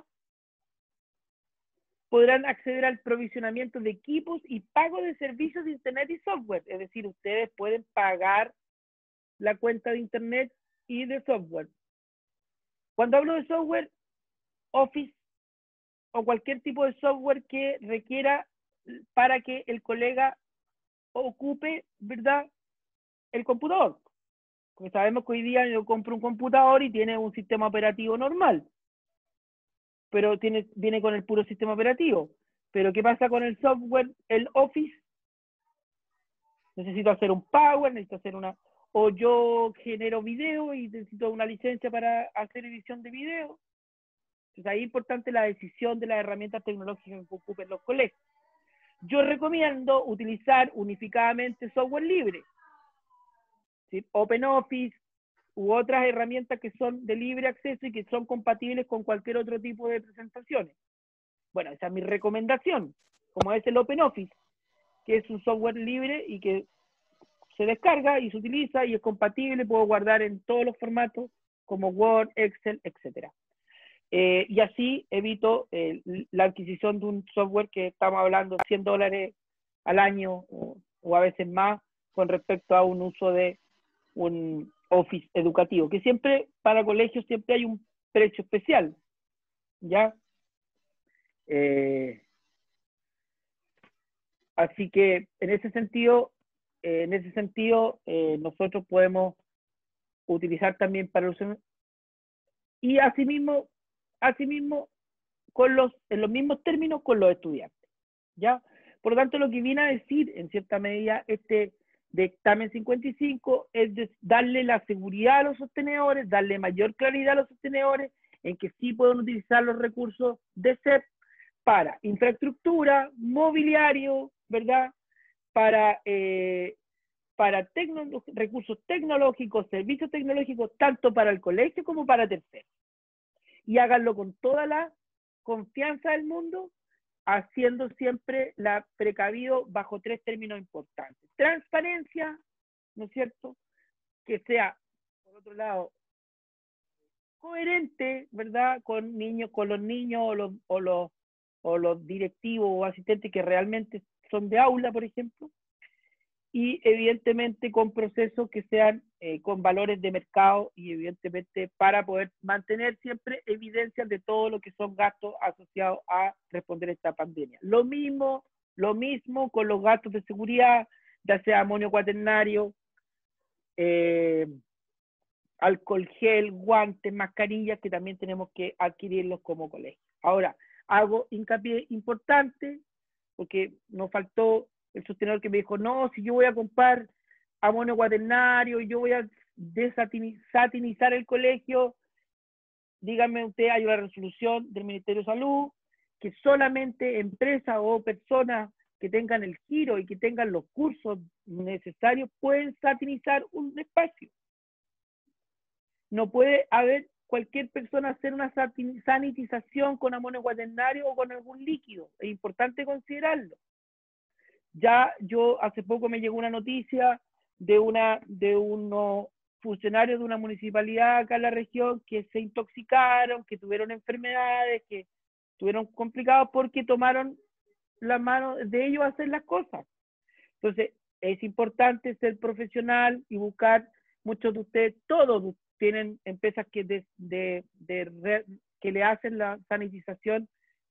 Podrán acceder al provisionamiento de equipos y pago de servicios de internet y software. Es decir, ustedes pueden pagar la cuenta de internet y de software. Cuando hablo de software, Office o cualquier tipo de software que requiera para que el colega ocupe, ¿verdad?, el computador. Porque sabemos que hoy día yo compro un computador y tiene un sistema operativo normal, pero viene con el puro sistema operativo. Pero ¿qué pasa con el software, el Office? Necesito hacer un Power, necesito hacer o yo genero video y necesito una licencia para hacer edición de video. Entonces ahí es importante la decisión de las herramientas tecnológicas que ocupen los colegios. Yo recomiendo utilizar unificadamente software libre, ¿sí? OpenOffice u otras herramientas que son de libre acceso y que son compatibles con cualquier otro tipo de presentaciones. Bueno, esa es mi recomendación, como es el OpenOffice, que es un software libre y que se descarga y se utiliza y es compatible, puedo guardar en todos los formatos como Word, Excel, etc. Y así evito la adquisición de un software que estamos hablando de $100 al año o a veces más con respecto a un uso de un Office educativo, que siempre para colegios siempre hay un precio especial, ¿ya? Así que en ese sentido nosotros podemos utilizar también para los... Y asimismo en los mismos términos con los estudiantes, ¿ya? Por lo tanto, lo que viene a decir, en cierta medida, dictamen 55 es darle la seguridad a los sostenedores, darle mayor claridad a los sostenedores en que sí pueden utilizar los recursos de CEP para infraestructura, mobiliario, ¿verdad? Para recursos tecnológicos, servicios tecnológicos, tanto para el colegio como para terceros. Y háganlo con toda la confianza del mundo, haciendo siempre la precavido bajo 3 términos importantes. Transparencia, ¿no es cierto? Que sea, por otro lado, coherente, ¿verdad? Con los niños o los directivos o asistentes que realmente son de aula, por ejemplo. Y evidentemente con procesos que sean con valores de mercado y evidentemente para poder mantener siempre evidencias de todo lo que son gastos asociados a responder a esta pandemia. Lo mismo con los gastos de seguridad, ya sea amonio cuaternario, alcohol gel, guantes, mascarillas, que también tenemos que adquirirlos como colegio. Ahora, hago hincapié importante, porque nos faltó el sostenedor que me dijo, no, si yo voy a comprar amonio cuaternario y yo voy a desatinizar el colegio, dígame usted, hay una resolución del Ministerio de Salud que solamente empresas o personas que tengan el giro y que tengan los cursos necesarios pueden satinizar un espacio. No puede haber cualquier persona hacer una sanitización con amonio cuaternario o con algún líquido. Es importante considerarlo. Ya yo hace poco me llegó una noticia de unos funcionarios de una municipalidad acá en la región que se intoxicaron, que tuvieron enfermedades, que estuvieron complicados porque tomaron la mano de ellos a hacer las cosas. Entonces, es importante ser profesional y buscar, muchos de ustedes, todos tienen empresas que que le hacen la sanitización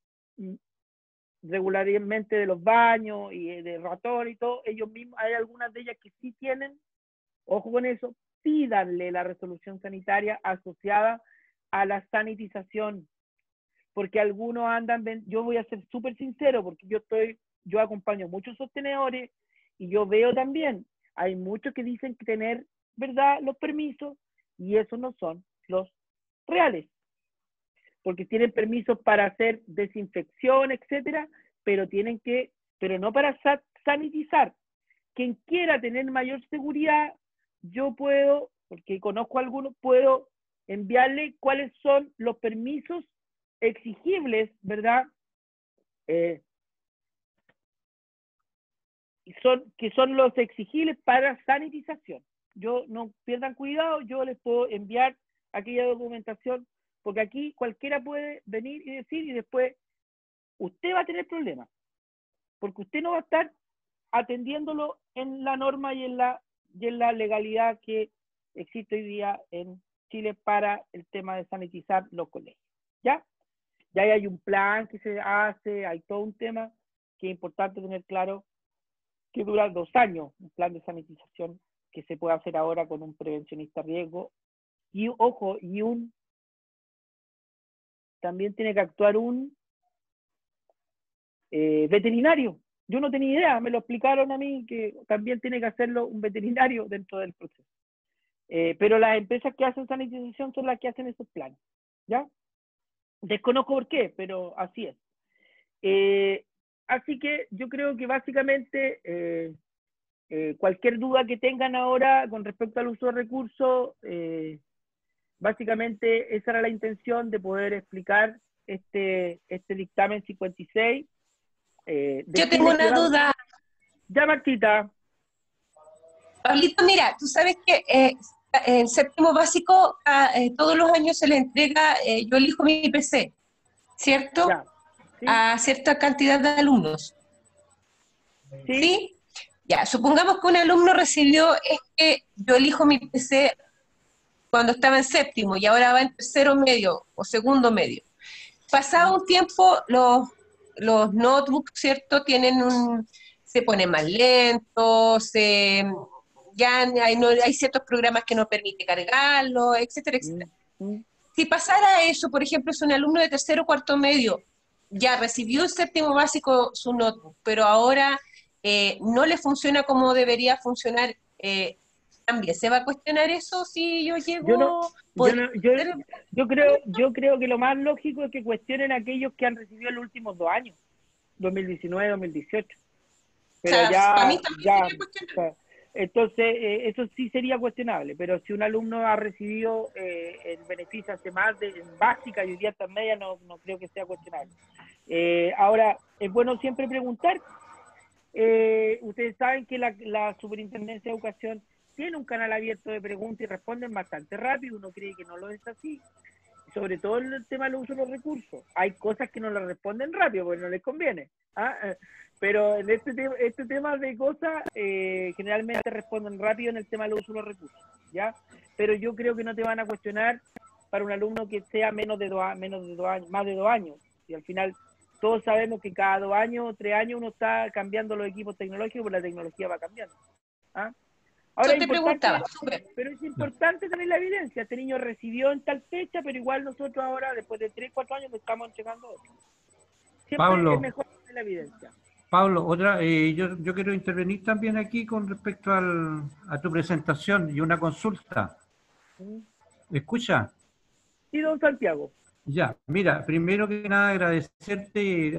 regularmente de los baños y de ratón y todo, ellos mismos, hay algunas de ellas que sí tienen, ojo con eso, pídanle la resolución sanitaria asociada a la sanitización, porque algunos andan, yo voy a ser súper sincero, porque yo acompaño muchos sostenedores y yo veo también, hay muchos que dicen que tener, ¿verdad?, los permisos, y esos no son los reales, porque tienen permisos para hacer desinfección, etcétera, pero no para sanitizar. Quien quiera tener mayor seguridad, yo puedo, porque conozco a algunos, puedo enviarle cuáles son los permisos exigibles, ¿verdad? Que son los exigibles para sanitización. No pierdan cuidado, yo les puedo enviar aquella documentación, porque aquí cualquiera puede venir y decir, y después usted va a tener problemas, porque usted no va a estar atendiéndolo en la norma y en la legalidad que existe hoy día en Chile para el tema de sanitizar los colegios. ¿Ya? Ya hay un plan que se hace, hay todo un tema que es importante tener claro, que dura 2 años, un plan de sanitización que se puede hacer ahora con un prevencionista riesgo. Y ojo, también tiene que actuar un veterinario. Yo no tenía idea, me lo explicaron a mí, que también tiene que hacerlo un veterinario dentro del proceso. Pero las empresas que hacen sanitización son las que hacen esos planes, ¿ya? Desconozco por qué, pero así es. Así que yo creo que básicamente cualquier duda que tengan ahora con respecto al uso de recursos, básicamente esa era la intención de poder explicar este dictamen 56. Yo tengo una duda. Ya, Martita. Pablito, mira, tú sabes que en séptimo básico todos los años se le entrega, yo elijo mi PC, ¿cierto? Ya, ¿sí? A cierta cantidad de alumnos. ¿Sí? ¿Sí? Ya, supongamos que un alumno recibió yo elijo mi PC cuando estaba en séptimo y ahora va en tercero medio o segundo medio. Pasado un tiempo, los notebooks, ¿cierto? Se ponen más lentos, hay ciertos programas que no permiten cargarlo, etcétera, etcétera. Si pasara eso, por ejemplo, es un alumno de tercero o cuarto medio, ya recibió en séptimo básico su notebook, pero ahora no le funciona como debería funcionar, ¿también se va a cuestionar eso si yo llego? Yo creo que lo más lógico es que cuestionen a aquellos que han recibido en los últimos 2 años, 2019, 2018. Pero o sea, para mí ya, entonces eso sí sería cuestionable, pero si un alumno ha recibido el beneficio hace más en básica y hoy día está en media, no creo que sea cuestionable. Ahora, es bueno siempre preguntar. Ustedes saben que la Superintendencia de Educación tiene un canal abierto de preguntas y responden bastante rápido, uno cree que no lo es así. sobre todo en el tema del uso de los recursos. Hay cosas que no las responden rápido porque no les conviene. Pero en este tema de cosas generalmente responden rápido en el tema del uso de los recursos, ¿ya? Pero yo creo que no te van a cuestionar para un alumno que sea más de 2 años. Y al final todos sabemos que cada 2 años o 3 años uno está cambiando los equipos tecnológicos, porque la tecnología va cambiando. Ahora Yo te preguntaba, pero es importante tener la evidencia. Este niño recibió en tal fecha, pero igual nosotros ahora, después de 3, 4 años, le estamos entregando otro. Siempre Pablo, es mejor tener la evidencia. Pablo, yo quiero intervenir también aquí con respecto a tu presentación y una consulta. ¿Me escucha? Sí, don Santiago. Ya, mira, primero que nada agradecer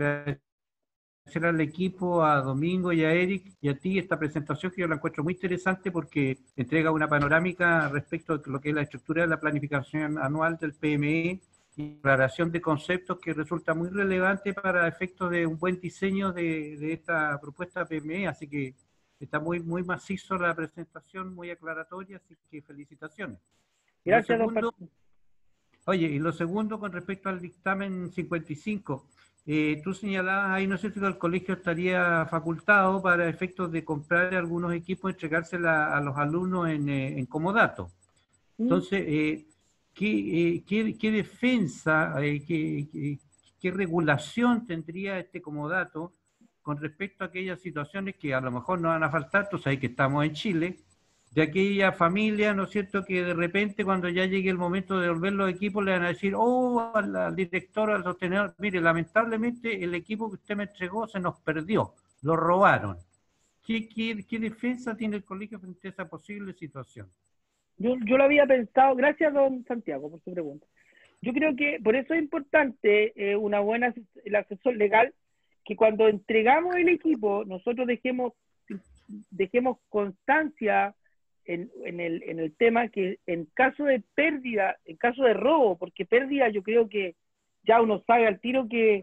al equipo, a Domingo y a Eric y a ti esta presentación que yo la encuentro muy interesante porque entrega una panorámica respecto a lo que es la estructura de la planificación anual del PME y aclaración de conceptos que resulta muy relevante para efectos de un buen diseño de esta propuesta PME, así que está muy macizo la presentación, muy aclaratoria, así que felicitaciones. Gracias, don Oye, y lo segundo con respecto al dictamen 55, tú señalabas ahí, ¿no es cierto?, que el colegio estaría facultado para efectos de comprar algunos equipos, entregársela a los alumnos en comodato. Entonces, ¿qué defensa, qué regulación tendría este comodato con respecto a aquellas situaciones que a lo mejor no van a faltar? Tú sabes que estamos en Chile, de aquella familia, ¿no es cierto?, que de repente cuando ya llegue el momento de devolver los equipos le van a decir, al director, al sostenedor, mire, lamentablemente el equipo que usted me entregó se nos perdió, lo robaron. ¿Qué defensa tiene el colegio frente a esa posible situación? Yo lo había pensado, gracias don Santiago por su pregunta. Yo creo que por eso es importante el asesor legal, que cuando entregamos el equipo, nosotros dejemos constancia en el tema que en caso de pérdida, en caso de robo, porque pérdida yo creo que ya uno sabe al tiro que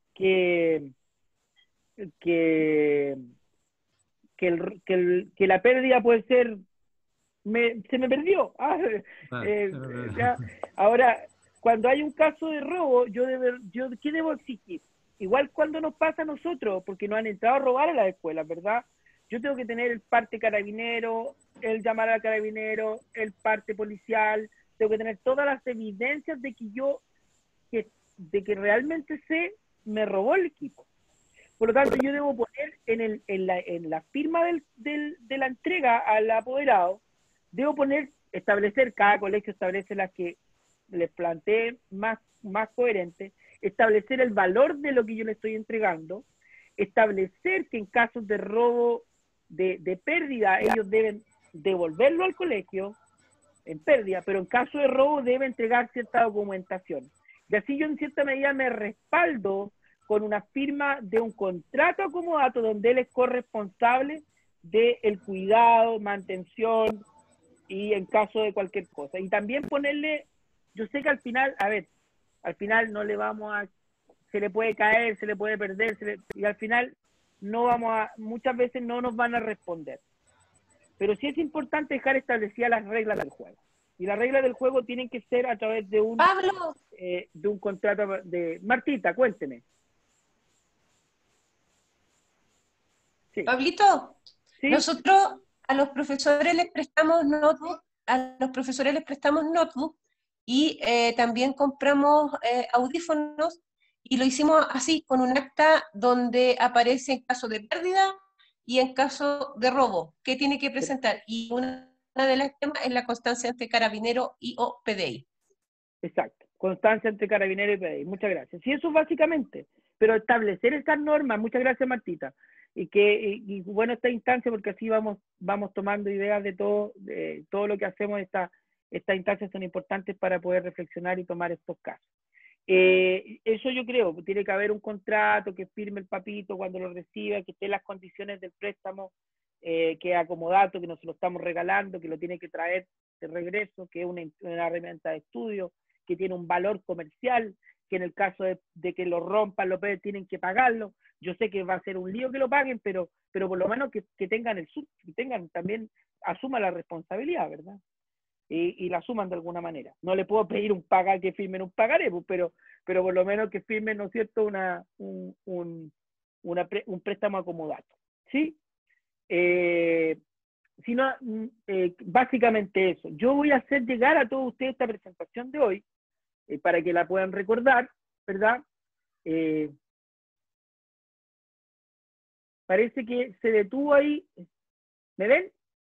la pérdida puede ser se me perdió. Ahora, cuando hay un caso de robo, ¿qué debo exigir? Igual cuando nos pasa a nosotros, porque nos han entrado a robar a las escuelas, ¿verdad? Yo tengo que tener el parte carabinero, el llamar al carabinero, el parte policial, tengo que tener todas las evidencias de que realmente me robó el equipo. Por lo tanto, yo debo poner en la firma de la entrega al apoderado, debo establecer, cada colegio establece las que les planteé más coherentes, establecer el valor de lo que yo le estoy entregando, establecer que en casos de robo, de pérdida, ellos deben devolverlo al colegio en pérdida, pero en caso de robo debe entregar cierta documentación. Y así yo en cierta medida me respaldo con una firma de un contrato acomodato donde él es corresponsable del cuidado, mantención y en caso de cualquier cosa. Y también ponerle, yo sé que al final no le vamos a, se le puede caer, se le puede perder, y al final muchas veces no nos van a responder. Pero sí es importante dejar establecidas las reglas del juego. Y las reglas del juego tienen que ser a través de un contrato de... Martita, cuénteme. Sí. Pablito, ¿sí? Nosotros a los profesores les prestamos notebook, y también compramos audífonos, y lo hicimos así, con un acta donde aparece en caso de pérdida y en caso de robo, ¿qué tiene que presentar? Y una de las temas es la constancia entre carabinero y o PDI. Exacto, constancia entre carabinero y PDI. Muchas gracias. Sí, eso básicamente, pero establecer estas normas, muchas gracias Martita, y bueno, esta instancia, porque así vamos tomando ideas de todo lo que hacemos. Estas instancias son importantes para poder reflexionar y tomar estos casos. Eso yo creo, tiene que haber un contrato que firme el papito cuando lo reciba, que esté en las condiciones del préstamo, que es acomodato, que no se lo estamos regalando, que lo tiene que traer de regreso, que es una herramienta de estudio, que tiene un valor comercial, que en el caso de que lo rompan, tienen que pagarlo. Yo sé que va a ser un lío que lo paguen, pero por lo menos que tengan también, asuma la responsabilidad, ¿verdad? y la suman de alguna manera. No le puedo pedir que firmen un pagaré, pues, pero por lo menos que firmen, ¿no es cierto?, un préstamo acomodado, ¿sí? Básicamente eso. Yo voy a hacer llegar a todos ustedes esta presentación de hoy, para que la puedan recordar, ¿verdad? Parece que se detuvo ahí. ¿Me ven?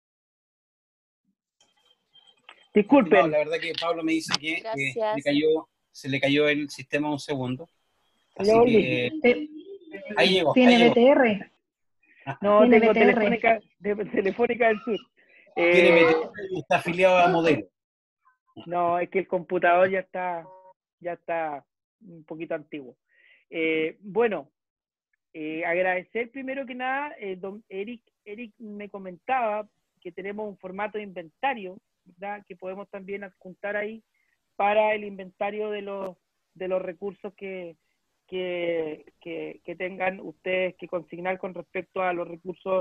Disculpen. No, la verdad que Pablo me dice que se le cayó el sistema un segundo. Así que ahí llegó. Tiene BTR. No, tiene tengo BTR. Telefónica del Sur. Tiene BTR y está afiliado a Modelo. No, es que el computador ya está un poquito antiguo. Bueno, agradecer primero que nada, don Eric me comentaba que tenemos un formato de inventario, ¿verdad?, que podemos también adjuntar ahí para el inventario de los recursos que tengan ustedes que consignar con respecto a los recursos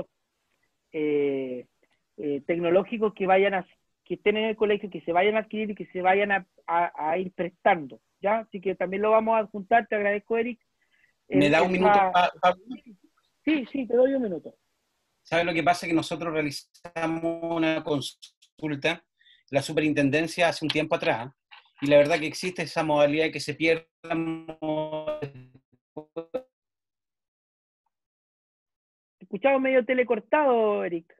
tecnológicos que estén en el colegio, que se vayan a adquirir y que se vayan a ir prestando, ¿ya? Así que también lo vamos a adjuntar. Te agradezco, Eric. ¿Me da un minuto, Pablo? Sí, te doy un minuto. ¿Sabe lo que pasa? Que nosotros realizamos una consulta, la superintendencia, hace un tiempo atrás, y la verdad que existe esa modalidad de que se pierda. Escuchamos medio telecortado, Eric.